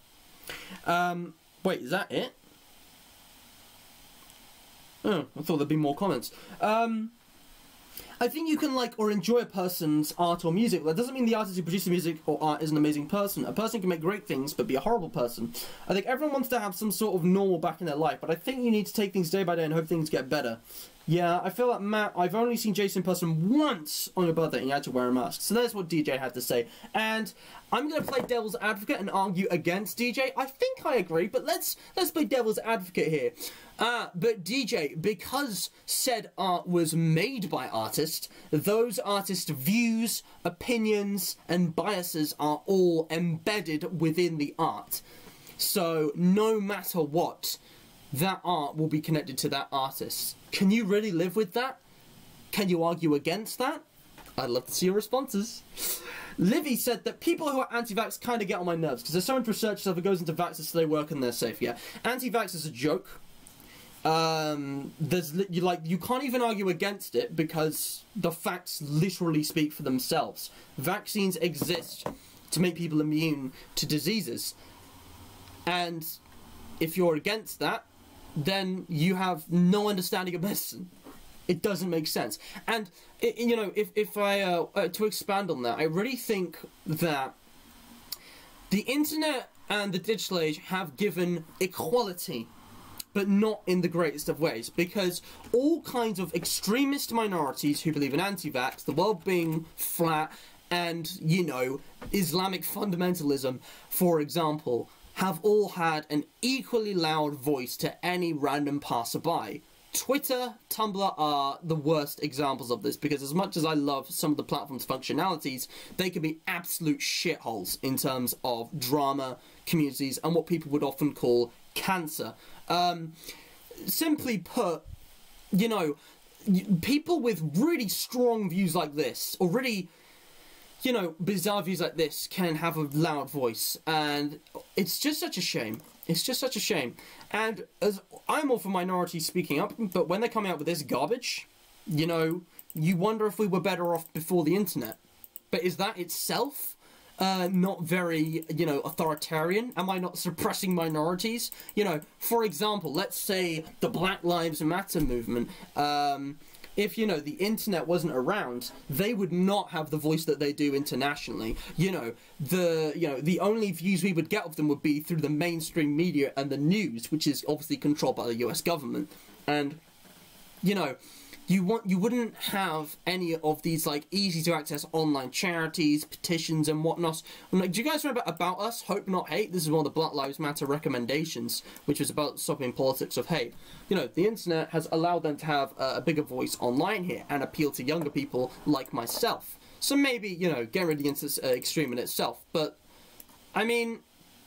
Um, wait, is that it? Oh, I thought there'd be more comments. Um, I think you can like or enjoy a person's art or music. That doesn't mean the artist who produces music or art is an amazing person. A person can make great things but be a horrible person. I think everyone wants to have some sort of normal back in their life, but I think you need to take things day by day and hope things get better. Yeah, I feel like, Matt, I've only seen Jason in person once on your birthday and you had to wear a mask. So that's what D J had to say. And I'm going to play devil's advocate and argue against D J. I think I agree, but let's let's play devil's advocate here. Uh, but D J, because said art was made by artists, those artists' views, opinions, and biases are all embedded within the art. So, no matter what, that art will be connected to that artist. Can you really live with that? Can you argue against that? I'd love to see your responses. Livy said that people who are anti-vax kind of get on my nerves, because there's so much research stuff that goes into vaxxers so they work and they're safe, yeah. Anti-vax is a joke. Um, there's, you, like, you can't even argue against it, because the facts literally speak for themselves. Vaccines exist to make people immune to diseases. And if you're against that, then you have no understanding of medicine. It doesn't make sense. And, it, you know, if, if I, uh, uh, to expand on that, I really think that the internet and the digital age have given equality, but not in the greatest of ways, because all kinds of extremist minorities who believe in anti-vax, the world being flat, and, you know, Islamic fundamentalism, for example, have all had an equally loud voice to any random passerby. Twitter, Tumblr are the worst examples of this, because as much as I love some of the platform's functionalities, they can be absolute shitholes in terms of drama, communities, and what people would often call cancer. Um, simply put, you know, people with really strong views like this, or really, you know, bizarre views like this can have a loud voice, and it's just such a shame. It's just such a shame. And as I'm all for minorities speaking up, but when they're coming out with this garbage, you know, you wonder if we were better off before the internet. But is that itself uh, not very, you know, authoritarian? Am I not suppressing minorities? You know, for example, let's say the Black Lives Matter movement, um... if, you know, the internet wasn't around, they would not have the voice that they do internationally. You know, the, you know, the only views we would get of them would be through the mainstream media and the news, which is obviously controlled by the U S government. And, you know, you want, you wouldn't have any of these, like, easy-to-access online charities, petitions, and whatnot. I'm like, do you guys remember About Us, Hope Not Hate? This is one of the Black Lives Matter recommendations, which was about stopping politics of hate. You know, the internet has allowed them to have uh, a bigger voice online here and appeal to younger people like myself. So maybe, you know, get rid of the internet uh, extreme in itself. But, I mean,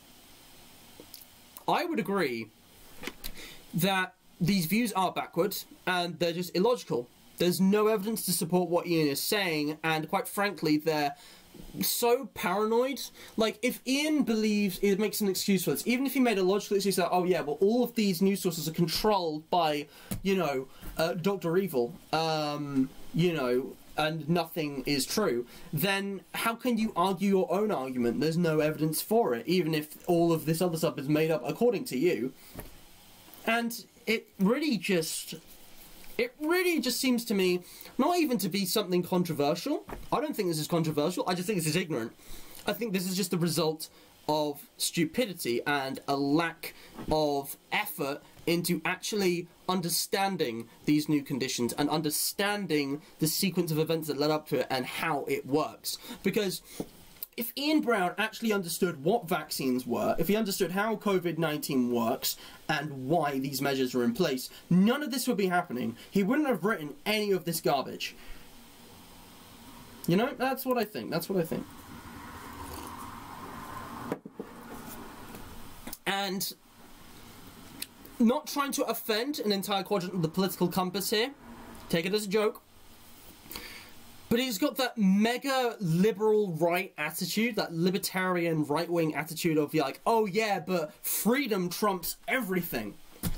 I would agree that these views are backward, and they're just illogical. There's no evidence to support what Ian is saying, and quite frankly, they're so paranoid. Like, if Ian believes, it makes an excuse for this, even if he made a logical excuse that, oh yeah, well, all of these news sources are controlled by, you know, uh, Doctor Evil, um, you know, and nothing is true, then how can you argue your own argument? There's no evidence for it, even if all of this other stuff is made up according to you. And it really just, it really just seems to me not even to be something controversial. I don't think this is controversial, I just think this is ignorant. I think this is just the result of stupidity and a lack of effort into actually understanding these new conditions and understanding the sequence of events that led up to it and how it works. Because if Ian Brown actually understood what vaccines were, if he understood how COVID nineteen works and why these measures are in place, none of this would be happening. He wouldn't have written any of this garbage. You know, that's what I think. That's what I think. And not trying to offend an entire quadrant of the political compass here. Take it as a joke. But he's got that mega liberal right attitude, that libertarian right-wing attitude of like, oh yeah, but freedom trumps everything.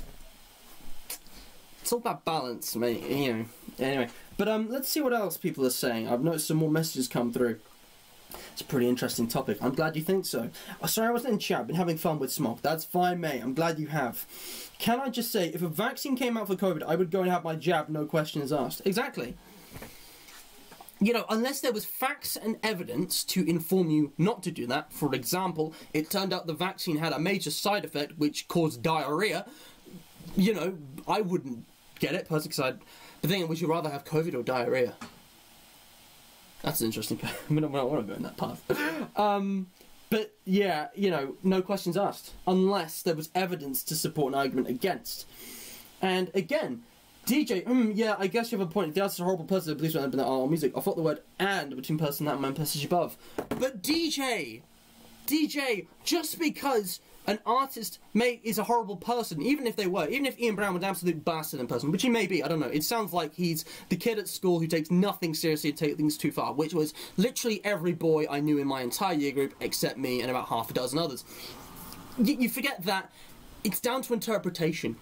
It's all about balance, mate, you know. Anyway, but um, let's see what else people are saying. I've noticed some more messages come through. It's a pretty interesting topic. I'm glad you think so. Oh, sorry I wasn't in chat. I've been having fun with Smog. That's fine, mate. I'm glad you have. Can I just say, if a vaccine came out for COVID, I would go and have my jab, no questions asked. Exactly. You know, unless there was facts and evidence to inform you not to do that. For example, it turned out the vaccine had a major side effect which caused diarrhea. You know, I wouldn't get it, personally, because I'd... But then, would you rather have COVID or diarrhea? That's interesting. I mean, I don't want to go in that path. Um, but yeah, you know, no questions asked. Unless there was evidence to support an argument against. And again, D J, mm, yeah, I guess you have a point. If the artist is a horrible person that believes in that art or music, I thought the word and between person and that man passage above. But D J! D J, just because an artist may is a horrible person, even if they were, even if Ian Brown was an absolute bastard in person, which he may be, I don't know, it sounds like he's the kid at school who takes nothing seriously and takes things too far, which was literally every boy I knew in my entire year group, except me and about half a dozen others. You, you forget that it's down to interpretation.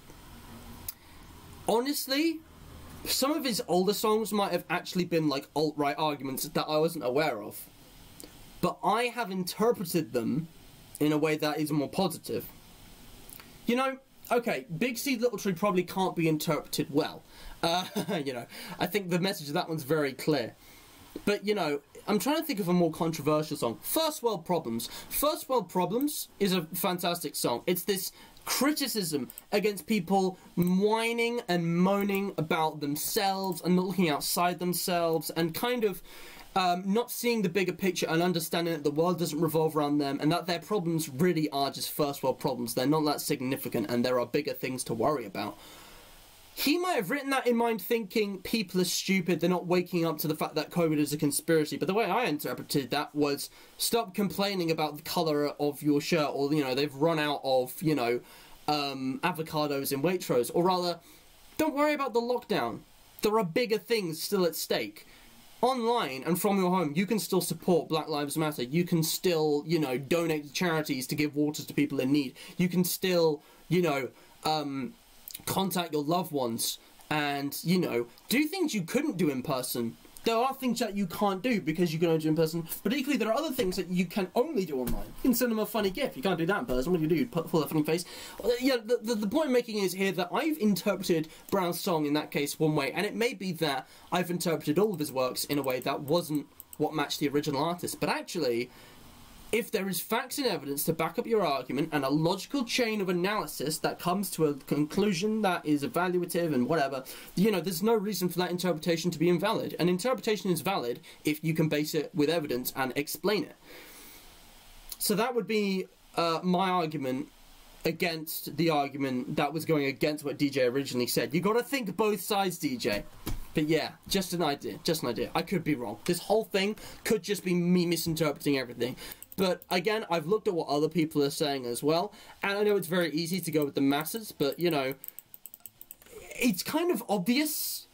Honestly, some of his older songs might have actually been like alt-right arguments that I wasn't aware of. But I have interpreted them in a way that is more positive. You know, okay, Big Seed Little Tree probably can't be interpreted well. Uh, you know, I think the message of that one's very clear. But, you know, I'm trying to think of a more controversial song. First World Problems. First World Problems is a fantastic song. It's this criticism against people whining and moaning about themselves and not looking outside themselves and kind of Um, not seeing the bigger picture and understanding that the world doesn't revolve around them and that their problems really are just first world problems. They're not that significant and there are bigger things to worry about. He might have written that in mind thinking people are stupid, they're not waking up to the fact that COVID is a conspiracy. But the way I interpreted that was stop complaining about the colour of your shirt, or, you know, they've run out of, you know, um, avocados in Waitrose. Or rather, don't worry about the lockdown. There are bigger things still at stake. Online and from your home, you can still support Black Lives Matter. You can still, you know, donate to charities to give water to people in need. You can still, you know, um, contact your loved ones and, you know, do things you couldn't do in person. There are things that you can't do because you can only do in person, but equally there are other things that you can only do online. You can send them a funny gift. You can't do that in person. What do you do? You put, pull a funny face? Yeah, the, the, the point I'm making is here that I've interpreted Brown's song in that case one way, and it may be that I've interpreted all of his works in a way that wasn't what matched the original artist. But actually, if there is facts and evidence to back up your argument and a logical chain of analysis that comes to a conclusion that is evaluative and whatever, you know, there's no reason for that interpretation to be invalid. An interpretation is valid if you can base it with evidence and explain it. So that would be uh, my argument against the argument that was going against what D J originally said. You got to think both sides, D J. But yeah, just an idea, just an idea. I could be wrong. This whole thing could just be me misinterpreting everything. But again, I've looked at what other people are saying as well, and I know it's very easy to go with the masses, but, you know, it's kind of obvious.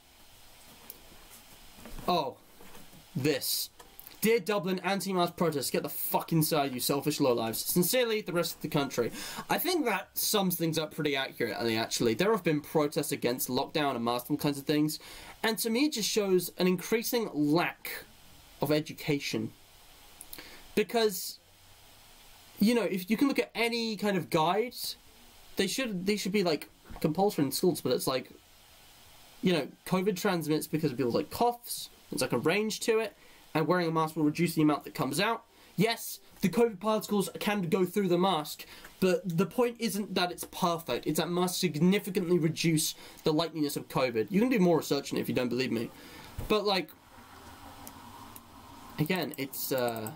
Oh, this. Dear Dublin anti-mask protests, get the fuck inside, you selfish lowlives. Sincerely, the rest of the country. I think that sums things up pretty accurately, actually. There have been protests against lockdown and masks and kinds of things, and to me it just shows an increasing lack of education. Because, you know, if you can look at any kind of guides, they should they should be like compulsory in schools, but it's like, you know, COVID transmits because of people like coughs, there's like a range to it, and wearing a mask will reduce the amount that comes out. Yes, the COVID particles can go through the mask, but the point isn't that it's perfect, it's that masks significantly reduce the likeliness of COVID. You can do more research on it if you don't believe me. But, like, again, it's, uh...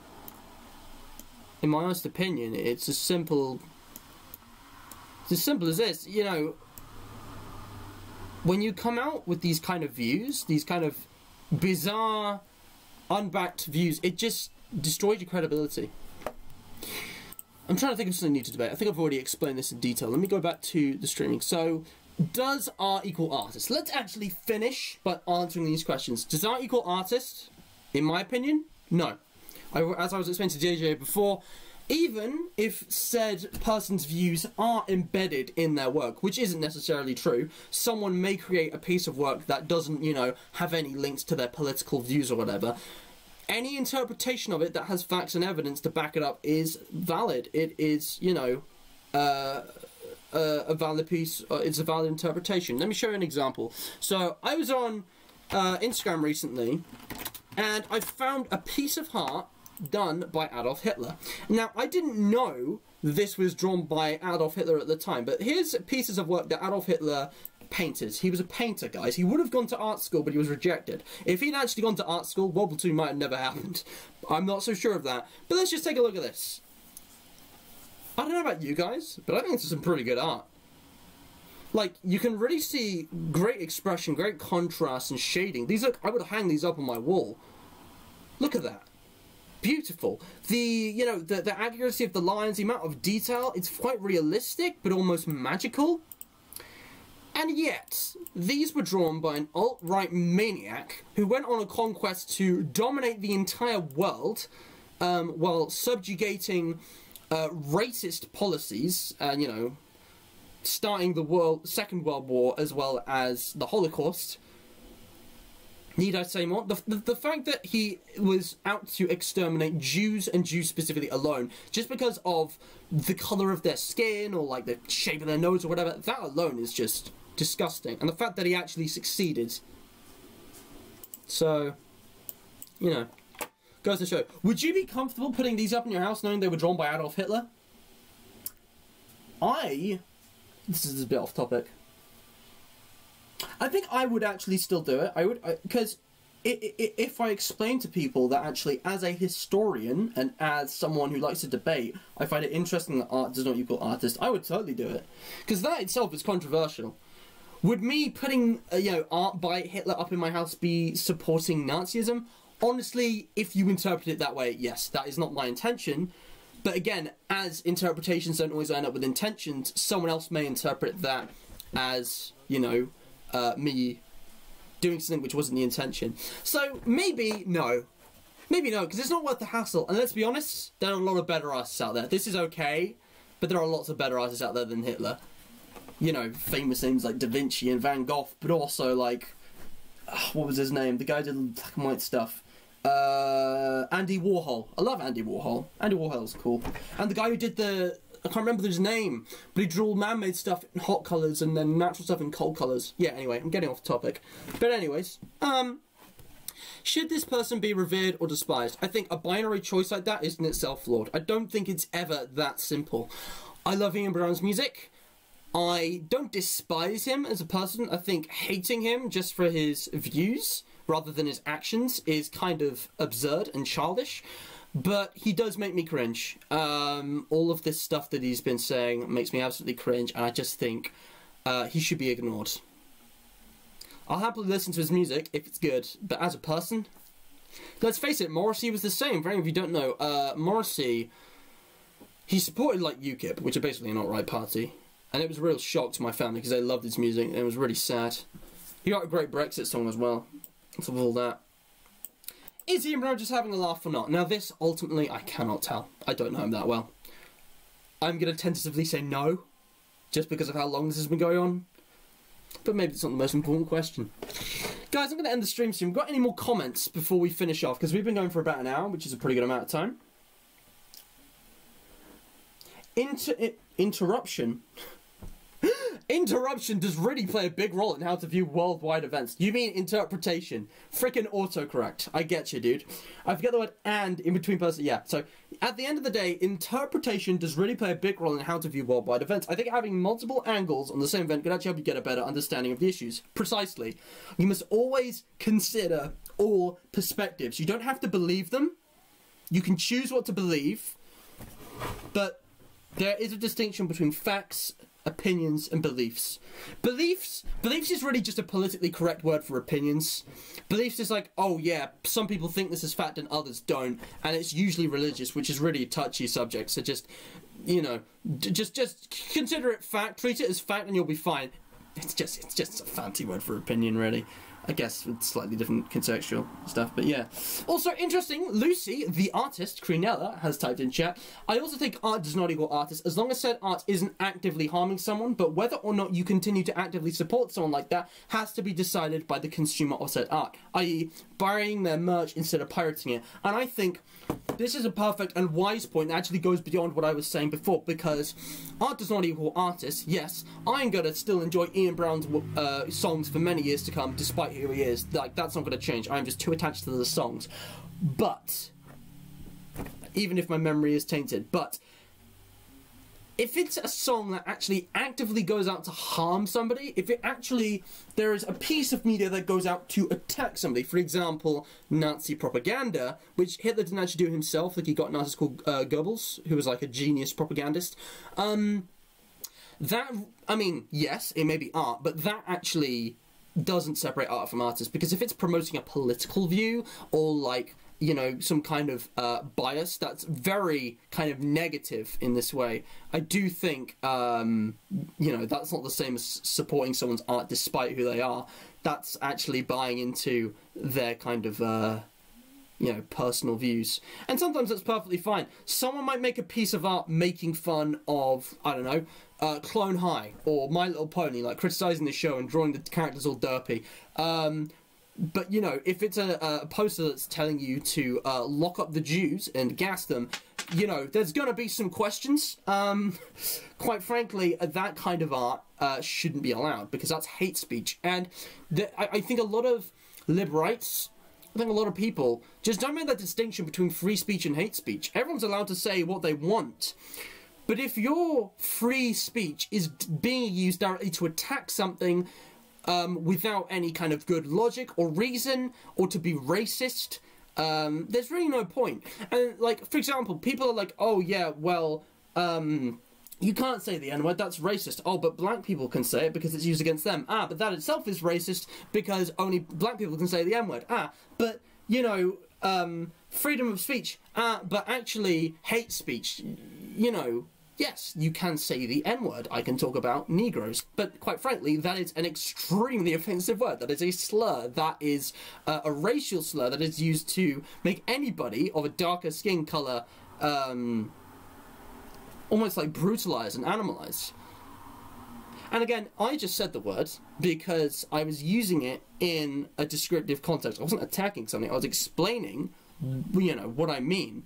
in my honest opinion, it's as simple... It's as simple as this, you know... When you come out with these kind of views, these kind of bizarre, unbacked views, it just destroys your credibility. I'm trying to think of something new to debate. I think I've already explained this in detail. Let me go back to the streaming. So, does art equal artist? Let's actually finish by answering these questions. Does art equal artist? In my opinion, no. I, as I was explaining to J J before, even if said person's views are embedded in their work, which isn't necessarily true, someone may create a piece of work that doesn't, you know, have any links to their political views or whatever. Any interpretation of it that has facts and evidence to back it up is valid. It is, you know, uh, uh, a valid piece, uh, it's a valid interpretation. Let me show you an example. So, I was on uh, Instagram recently, and I found a piece of art done by Adolf Hitler. Now, I didn't know this was drawn by Adolf Hitler at the time, but here's pieces of work that Adolf Hitler painted. He was a painter, guys. He would have gone to art school, but he was rejected. If he'd actually gone to art school, World War Two might have never happened. I'm not so sure of that. But let's just take a look at this. I don't know about you guys, but I think this is some pretty good art. Like, you can really see great expression, great contrast and shading. These look, I would hang these up on my wall. Look at that. Beautiful. The, you know, the, the accuracy of the lines, the amount of detail, it's quite realistic, but almost magical. And yet, these were drawn by an alt-right maniac who went on a conquest to dominate the entire world um, while subjugating uh, racist policies and, you know, starting the world, Second World War as well as the Holocaust. Need I say more? The, the, the fact that he was out to exterminate Jews and Jews specifically alone, just because of the colour of their skin or like the shape of their nose or whatever, that alone is just disgusting. And the fact that he actually succeeded. So, you know, goes to show. Would you be comfortable putting these up in your house knowing they were drawn by Adolf Hitler? I... This is a bit off topic. I think I would actually still do it. I would, because if I explain to people that actually, as a historian and as someone who likes to debate, I find it interesting that art does not equal artist, I would totally do it. Because that itself is controversial. Would me putting, uh, you know, art by Hitler up in my house be supporting Nazism? Honestly, if you interpret it that way, yes, that is not my intention. But again, as interpretations don't always end up with intentions, someone else may interpret that as, you know, Uh, me doing something which wasn't the intention. So, maybe no. Maybe no, because it's not worth the hassle. And let's be honest, there are a lot of better artists out there. This is okay, but there are lots of better artists out there than Hitler. You know, famous names like Da Vinci and Van Gogh, but also like, uh, what was his name? The guy who did black and white stuff. Uh, Andy Warhol. I love Andy Warhol. Andy Warhol's cool. And the guy who did the... I can't remember his name, but he drew man-made stuff in hot colours and then natural stuff in cold colours. Yeah, anyway, I'm getting off topic. But anyways, um, should this person be revered or despised? I think a binary choice like that is in itself flawed. I don't think it's ever that simple. I love Ian Brown's music. I don't despise him as a person. I think hating him just for his views rather than his actions is kind of absurd and childish. But he does make me cringe. Um, all of this stuff that he's been saying makes me absolutely cringe, and I just think uh, he should be ignored. I'll happily listen to his music if it's good, but as a person, let's face it, Morrissey was the same. For any of you who don't know, uh, Morrissey, he supported like UKIP, which are basically an alt-right party, and it was a real shock to my family because they loved his music, and it was really sad. He got a great Brexit song as well, on top of all that. Is Ian Brown just having a laugh or not? Now this, ultimately, I cannot tell. I don't know him that well. I'm going to tentatively say no, just because of how long this has been going on. But maybe it's not the most important question. Guys, I'm going to end the stream soon. Got any more comments before we finish off? Because we've been going for about an hour, which is a pretty good amount of time. Inter interruption. Interruption does really play a big role in how to view worldwide events. You mean interpretation. Frickin' autocorrect. I get you, dude. I forget the word and in between person. Yeah, so at the end of the day, interpretation does really play a big role in how to view worldwide events. I think having multiple angles on the same event could actually help you get a better understanding of the issues. Precisely. You must always consider all perspectives. You don't have to believe them. You can choose what to believe. But there is a distinction between facts, opinions and beliefs. Beliefs, beliefs is really just a politically correct word for opinions. Beliefs is like, oh yeah, some people think this is fact and others don't, and it's usually religious, which is really a touchy subject. So just, you know, just just consider it fact, treat it as fact, and you'll be fine. It's just it's just a fancy word for opinion, really. I guess with slightly different contextual stuff, but yeah. Also, interesting, Lucy, the artist, Crinella, has typed in chat, I also think art does not equal artist, as long as said art isn't actively harming someone, but whether or not you continue to actively support someone like that has to be decided by the consumer of said art, that is buying their merch instead of pirating it. And I think this is a perfect and wise point that actually goes beyond what I was saying before, because art does not equal artist. Yes, I'm going to still enjoy Ian Brown's uh, songs for many years to come, despite who he is. Like, that's not going to change. I'm just too attached to the songs. But, even if my memory is tainted, but if it's a song that actually actively goes out to harm somebody, if it actually, there is a piece of media that goes out to attack somebody, for example, Nazi propaganda, which Hitler didn't actually do himself, like he got an artist called uh, Goebbels, who was like a genius propagandist, um, that, I mean, yes, it may be art, but that actually doesn't separate art from artist, because if it's promoting a political view, or like, you know, some kind of uh, bias that's very kind of negative in this way, I do think, um, you know, that's not the same as supporting someone's art despite who they are. That's actually buying into their kind of, uh, you know, personal views. And sometimes that's perfectly fine. Someone might make a piece of art making fun of, I don't know, uh, Clone High or My Little Pony, like criticising the show and drawing the characters all derpy. Um... But, you know, if it's a, a poster that's telling you to uh, lock up the Jews and gas them, you know, there's going to be some questions. Um, quite frankly, that kind of art uh, shouldn't be allowed, because that's hate speech. And the, I, I think a lot of liberites, I think a lot of people, just don't make that distinction between free speech and hate speech. Everyone's allowed to say what they want. But if your free speech is being used directly to attack something, Um, without any kind of good logic or reason, or to be racist, um, there's really no point. And, like, for example, people are like, oh, yeah, well, um, you can't say the N-word, that's racist. Oh, but black people can say it because it's used against them. Ah, but that itself is racist because only black people can say the N-word. Ah, but, you know, um, freedom of speech. Ah, but actually, hate speech, you know, yes, you can say the N-word. I can talk about Negroes. But quite frankly, that is an extremely offensive word. That is a slur. That is uh, a racial slur that is used to make anybody of a darker skin colour um, almost like brutalised and animalised. And again, I just said the word because I was using it in a descriptive context. I wasn't attacking something. I was explaining, you know, what I mean.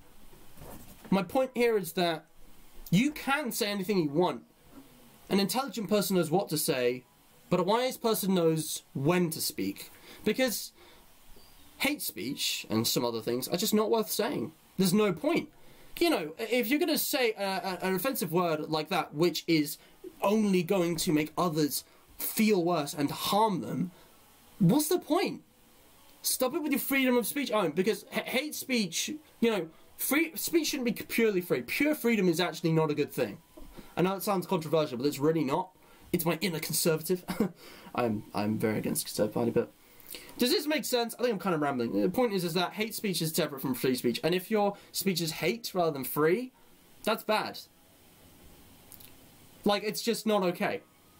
My point here is that you can say anything you want. An intelligent person knows what to say, but a wise person knows when to speak. Because hate speech and some other things are just not worth saying. There's no point. You know, if you're going to say a, a, an offensive word like that, which is only going to make others feel worse and harm them, what's the point? Stop it with your freedom of speech. Oh, because hate speech, you know, free speech shouldn't be purely free. Pure freedom is actually not a good thing. I know it sounds controversial, but it's really not. It's my inner conservative. I'm I'm very against the Conservative Party, but does this make sense? I think I'm kind of rambling. The point is, is that hate speech is separate from free speech, and if your speech is hate rather than free, that's bad. Like, it's just not okay.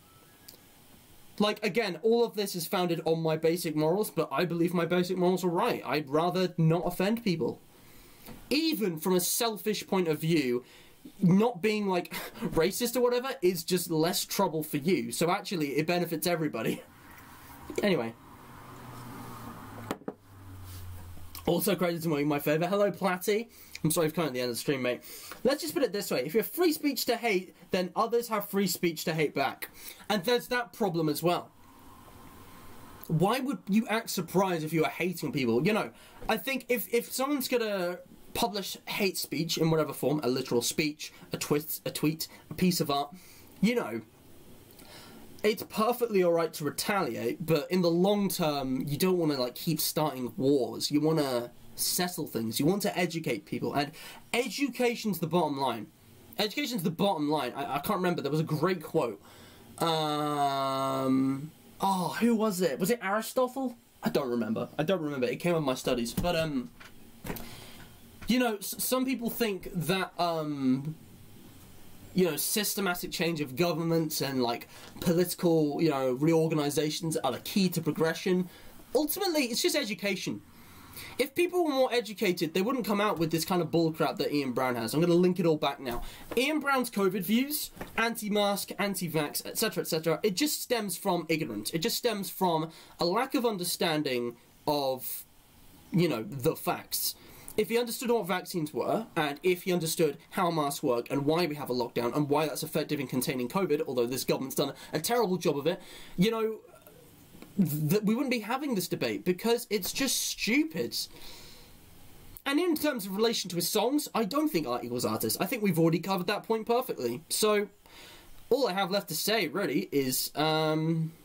Like, again, all of this is founded on my basic morals, but I believe my basic morals are right. I'd rather not offend people. Even from a selfish point of view, not being, like, racist or whatever is just less trouble for you. So actually, it benefits everybody. Anyway. Also credited to my favourite. Hello, Platty. I'm sorry for coming at the end of the stream, mate. Let's just put it this way. If you have free speech to hate, then others have free speech to hate back. And there's that problem as well. Why would you act surprised if you are hating people? You know, I think if, if someone's going to publish hate speech in whatever form, a literal speech, a twist, a tweet, a piece of art, you know, it's perfectly alright to retaliate, but in the long term, you don't want to, like, keep starting wars. You want to settle things. You want to educate people. And education's the bottom line. Education's the bottom line. I, I can't remember. There was a great quote. Um... Oh, who was it? Was it Aristotle? I don't remember. I don't remember. It came up in my studies. But, um... you know, s some people think that, um... you know, systematic change of governments and, like, political, you know, reorganizations are the key to progression. Ultimately, it's just education. If people were more educated, they wouldn't come out with this kind of bullcrap that Ian Brown has. I'm going to link it all back now. Ian Brown's COVID views, anti-mask, anti-vax, et cetera, et cetera, it just stems from ignorance. It just stems from a lack of understanding of, you know, the facts. If he understood what vaccines were, and if he understood how masks work, and why we have a lockdown, and why that's effective in containing COVID, although this government's done a terrible job of it, you know, th we wouldn't be having this debate, because it's just stupid. And in terms of relation to his songs, I don't think art equals artist. I think we've already covered that point perfectly. So, all I have left to say, really, is... Um,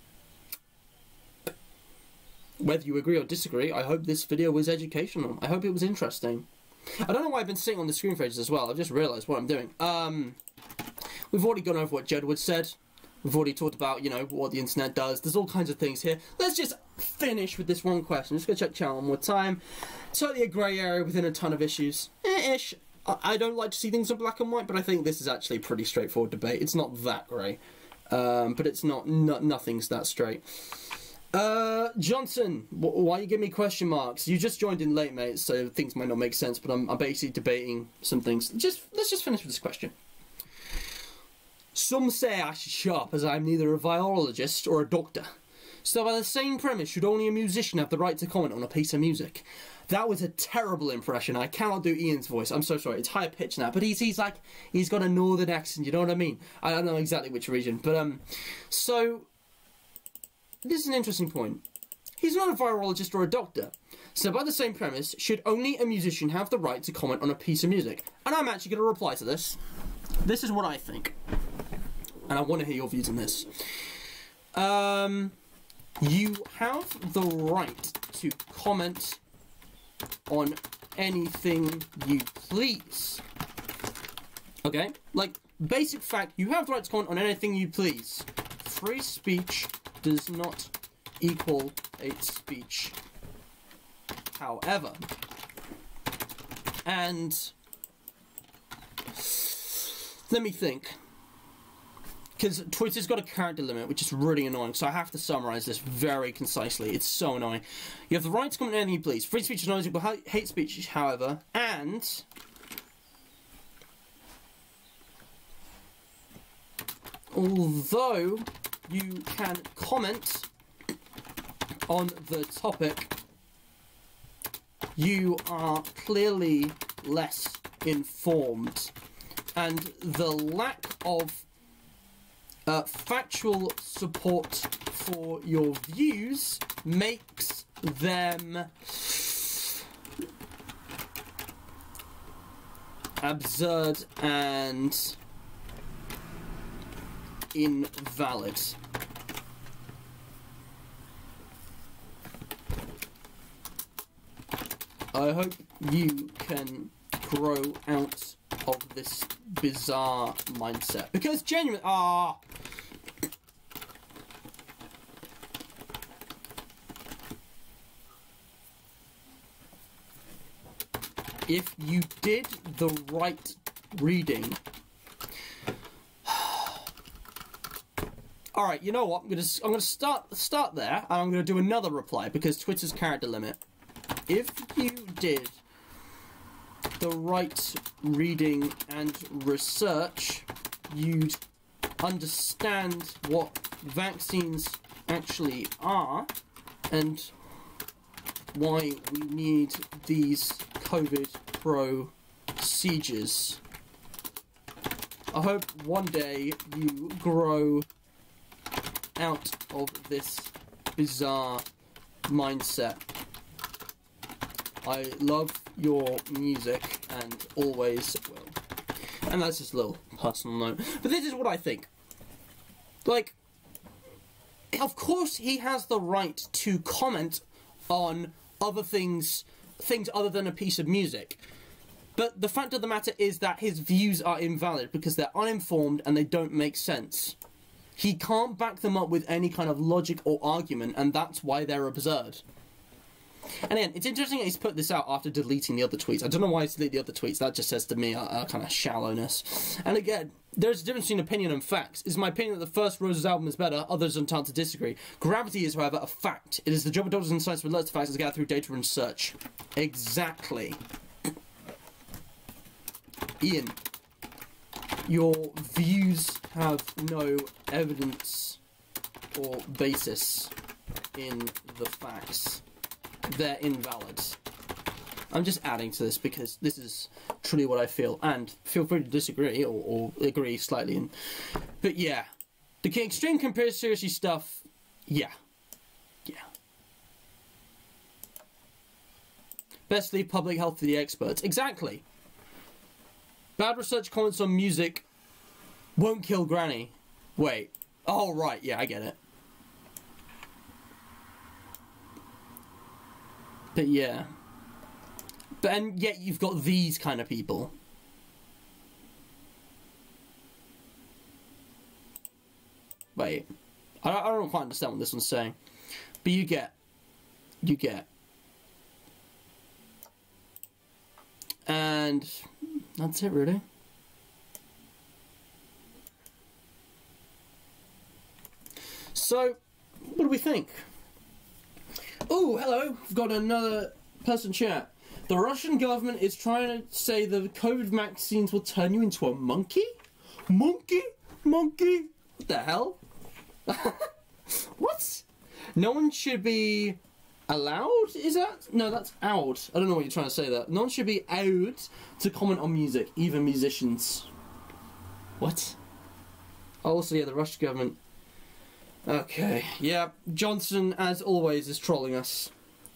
whether you agree or disagree, I hope this video was educational. I hope it was interesting. I don't know why I've been sitting on the screen for ages as well. I've just realised what I'm doing. Um, we've already gone over what Jedward said. We've already talked about, you know, what the internet does. There's all kinds of things here. Let's just finish with this one question. Just go check chat one more time. Totally a grey area within a ton of issues. Eh-ish. I, I don't like to see things in black and white, but I think this is actually a pretty straightforward debate. It's not that grey. Um, but it's not, no, nothing's that straight. Uh, Johnson, why you give me question marks? You just joined in late, mate, so things might not make sense, but I'm, I'm basically debating some things. Just, let's just finish with this question. Some say I should shut up as I'm neither a virologist or a doctor. So by the same premise, should only a musician have the right to comment on a piece of music? That was a terrible impression. I cannot do Ian's voice. I'm so sorry. It's higher pitched now. But he's, he's like, he's got a northern accent, you know what I mean? I don't know exactly which region. But, um, so, this is an interesting point. He's not a virologist or a doctor. So by the same premise, should only a musician have the right to comment on a piece of music? And I'm actually going to reply to this. This is what I think. And I want to hear your views on this. Um, you have the right to comment on anything you please. Okay? Like, basic fact, you have the right to comment on anything you please. Free speech does not equal hate speech. However, and let me think. Because Twitter's got a character limit, which is really annoying, so I have to summarise this very concisely. It's so annoying. You have the right to comment on anything you please. Free speech is not equal to hate speech, however, and although you can comment on the topic, you are clearly less informed, and the lack of Uh, factual support for your views makes them absurd and invalid. I hope you can grow out of this bizarre mindset, because genuine ah if you did the right reading. All right, you know what? I'm gonna I'm gonna start start there, and I'm gonna do another reply because Twitter's character limit. If you did the right reading and research, you'd understand what vaccines actually are and why we need these COVID procedures. I hope one day you grow out of this bizarre mindset. I love your music and always will. And that's just a little personal note. But this is what I think. Like, of course he has the right to comment on other things, things other than a piece of music. But the fact of the matter is that his views are invalid because they're uninformed and they don't make sense. He can't back them up with any kind of logic or argument, and that's why they're absurd. And again, it's interesting that he's put this out after deleting the other tweets. I don't know why he's deleted the other tweets. That just says to me a, a kind of shallowness. And again, there's a difference between opinion and facts. It's my opinion that the first Roses album is better. Others are entitled to disagree. Gravity is, however, a fact. It is the job of doctors and science to alert to facts and gather through data and search. Exactly. Ian, your views have no evidence or basis in the facts. They're invalid. I'm just adding to this because this is truly what I feel, and feel free to disagree or, or agree slightly. And, but yeah, the extreme conspiracy stuff, yeah, yeah. Best leave public health to the experts. Exactly. Bad research comments on music won't kill Granny. Wait. Oh, right. Yeah, I get it. But yeah. But, and yet you've got these kind of people. Wait. I don't, I don't quite understand what this one's saying. But you get. You get. And that's it, really. So, what do we think? Oh, hello. We've got another person chat. The Russian government is trying to say the COVID vaccines will turn you into a monkey? Monkey? Monkey? What the hell? What? No one should be allowed? Is that? No, that's out. I don't know what you're trying to say there. No one should be allowed to comment on music, even musicians. What? Also, yeah, the Russian government. Okay, yeah, Johnson, as always, is trolling us.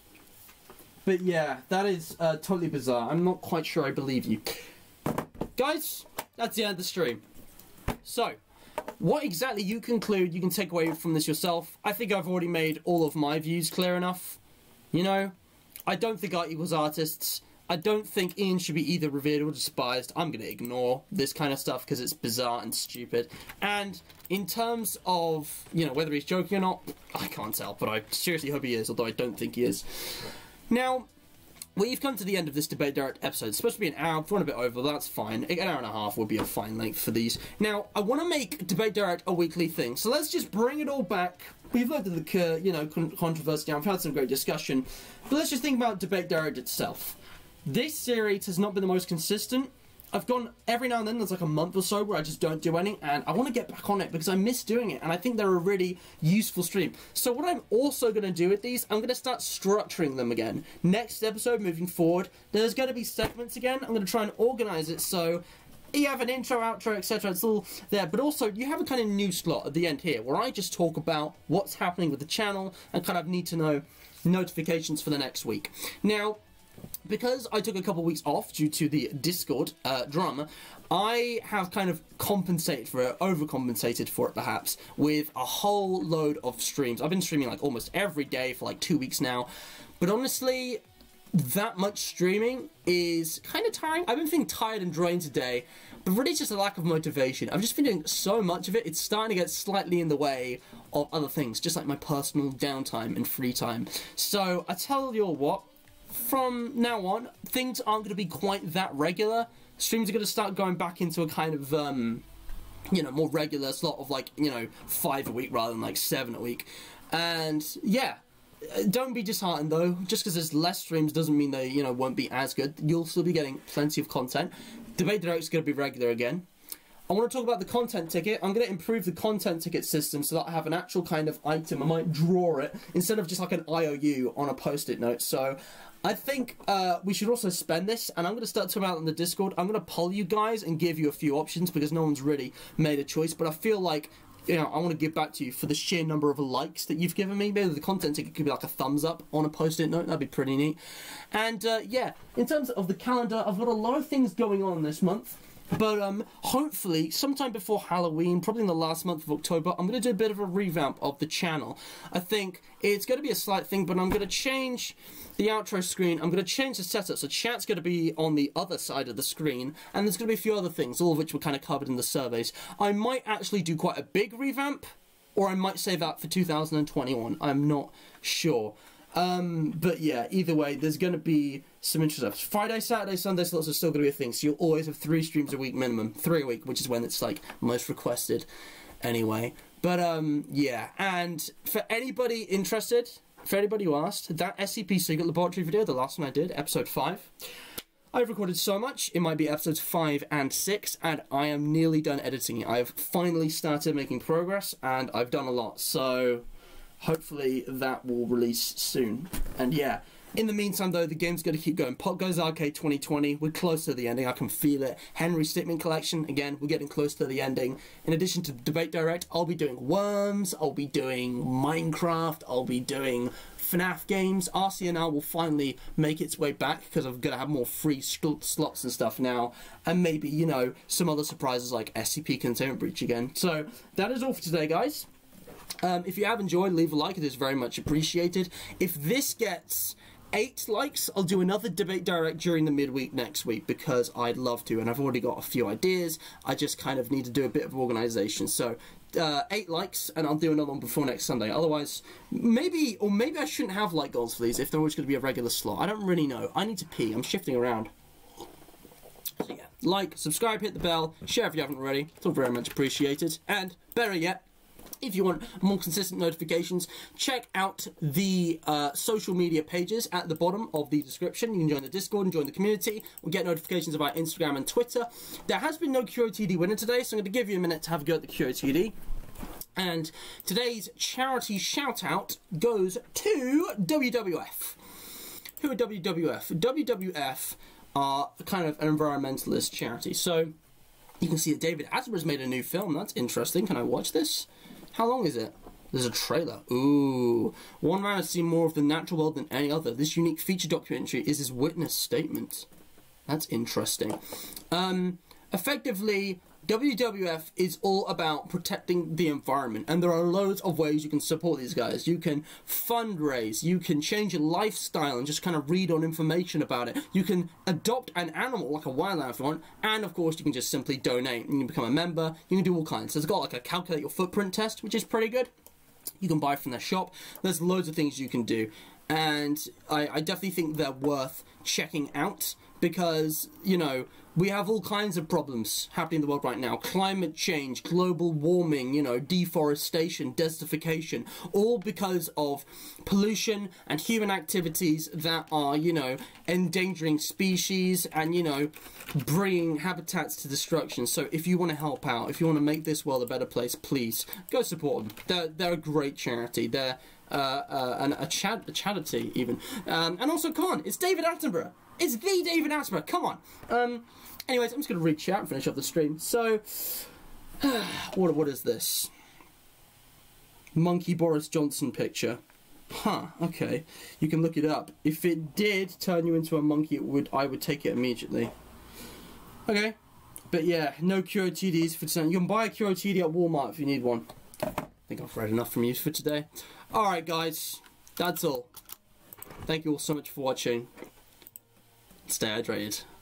But yeah, that is uh, totally bizarre. I'm not quite sure I believe you. Guys, that's the end of the stream. So, what exactly you conclude you can take away from this yourself? I think I've already made all of my views clear enough. You know, I don't think art equals artists. I don't think Ian should be either revered or despised. I'm going to ignore this kind of stuff because it's bizarre and stupid. And in terms of, you know, whether he's joking or not, I can't tell, but I seriously hope he is, although I don't think he is. Now, we've come to the end of this Debate Direct episode. It's supposed to be an hour. If we want a bit over, that's fine. An hour and a half would be a fine length for these. Now, I want to make Debate Direct a weekly thing, so let's just bring it all back. We've looked at the, uh, you know, con controversy. I've had some great discussion. But let's just think about Debate Direct itself. This series has not been the most consistent. I've gone every now and then, there's like a month or so where I just don't do any, and I want to get back on it because I miss doing it, and I think they're a really useful stream. So what I'm also going to do with these, I'm going to start structuring them again. Next episode, moving forward, there's going to be segments again. I'm going to try and organise it so you have an intro, outro, et cetera. It's all there, but also you have a kind of new slot at the end here where I just talk about what's happening with the channel and kind of need to know notifications for the next week. Now, because I took a couple of weeks off due to the Discord uh, drama, I have kind of compensated for it, overcompensated for it perhaps, with a whole load of streams. I've been streaming like almost every day for like two weeks now, but honestly, that much streaming is kind of tiring. I've been feeling tired and drained today, but really it's just a lack of motivation. I've just been doing so much of it, it's starting to get slightly in the way of other things, just like my personal downtime and free time. So, I tell you all what, from now on, things aren't going to be quite that regular. Streams are going to start going back into a kind of, um, you know, more regular slot of like, you know, five a week rather than like seven a week. And yeah, don't be disheartened though. Just because there's less streams doesn't mean they, you know, won't be as good. You'll still be getting plenty of content. Debate Direct is going to be regular again. I want to talk about the content ticket. I'm going to improve the content ticket system so that I have an actual kind of item. I might draw it instead of just like an I O U on a post-it note. So I think uh, we should also spend this, and I'm going to start talking about it on the Discord. I'm going to poll you guys and give you a few options because no one's really made a choice, but I feel like, you know, I want to give back to you for the sheer number of likes that you've given me. Maybe the content ticket could be like a thumbs up on a post-it note. That'd be pretty neat. And uh, yeah, in terms of the calendar, I've got a lot of things going on this month. But um, hopefully, sometime before Halloween, probably in the last month of October, I'm going to do a bit of a revamp of the channel. I think it's going to be a slight thing, but I'm going to change the outro screen. I'm going to change the setup, so chat's going to be on the other side of the screen, and there's going to be a few other things, all of which were kind of covered in the surveys. I might actually do quite a big revamp, or I might save that for two thousand twenty-one. I'm not sure. Um, but yeah, either way, there's going to be some interesting stuff. Friday, Saturday, Sunday slots are still going to be a thing, so you'll always have three streams a week minimum. Three a week, which is when it's, like, most requested anyway. But, um, yeah. And for anybody interested, for anybody who asked, that S C P Secret Laboratory video, the last one I did, episode five, I've recorded so much, it might be episodes five and six, and I am nearly done editing it. I've finally started making progress, and I've done a lot, so hopefully that will release soon. And yeah, In the meantime, though, the game's going to keep going. Pot Goes Arcade twenty twenty, we're close to the ending, I can feel it. Henry Stickmin Collection, again, we're getting close to the ending. In addition to Debate Direct, I'll be doing Worms, I'll be doing Minecraft, I'll be doing F NAF games. R C N R will finally make its way back, because I'm going to have more free slots and stuff now. And maybe, you know, some other surprises like S C P Containment Breach again. So, that is all for today, guys. Um, if you have enjoyed, leave a like, it is very much appreciated. If this gets eight likes, I'll do another Debate Direct during the midweek next week, because I'd love to, and I've already got a few ideas. I just kind of need to do a bit of organisation. So, uh, eight likes, and I'll do another one before next Sunday. Otherwise, maybe, or maybe I shouldn't have like goals for these if they're always going to be a regular slot. I don't really know. I need to pee. I'm shifting around. So yeah, like, subscribe, hit the bell, share if you haven't already. It's all very much appreciated. And, better yet, if you want more consistent notifications, check out the uh, social media pages at the bottom of the description. You can join the Discord and join the community. We'll get notifications about Instagram and Twitter. There has been no Q O T D winner today, so I'm going to give you a minute to have a go at the Q O T D. And today's charity shout-out goes to W W F. Who are W W F? W W F are kind of an environmentalist charity. So, you can see that David Attenborough's made a new film. That's interesting. Can I watch this? How long is it? There's a trailer. Ooh. One man has seen more of the natural world than any other. This unique feature documentary is his witness statement. That's interesting. Um, effectively, W W F is all about protecting the environment, and there are loads of ways you can support these guys. You can fundraise, you can change your lifestyle and just kind of read on information about it. You can adopt an animal, like a wildlife if you want, and of course you can just simply donate. You can become a member, you can do all kinds. So it's got like a calculate your footprint test, which is pretty good. You can buy from their shop. There's loads of things you can do, and I, I definitely think they're worth checking out, because, you know, we have all kinds of problems happening in the world right now. Climate change, global warming, you know, deforestation, desertification, all because of pollution and human activities that are, you know, endangering species and, you know, bringing habitats to destruction. So if you want to help out, if you want to make this world a better place, please go support them. They're, they're a great charity. They're uh, uh, an, a, chat, a charity, even. Um, and also, come on, it's David Attenborough. It's the David Attenborough, come on. Um, anyways, I'm just going to read chat and finish off the stream. So, what, what is this? Monkey Boris Johnson picture. Huh, okay. You can look it up. If it did turn you into a monkey, it would. I would take it immediately. Okay. But yeah, no Q O T Ds for today. You can buy a Q O T D at Walmart if you need one. I think I've read enough from you for today. Alright, guys. That's all. Thank you all so much for watching. Stay hydrated.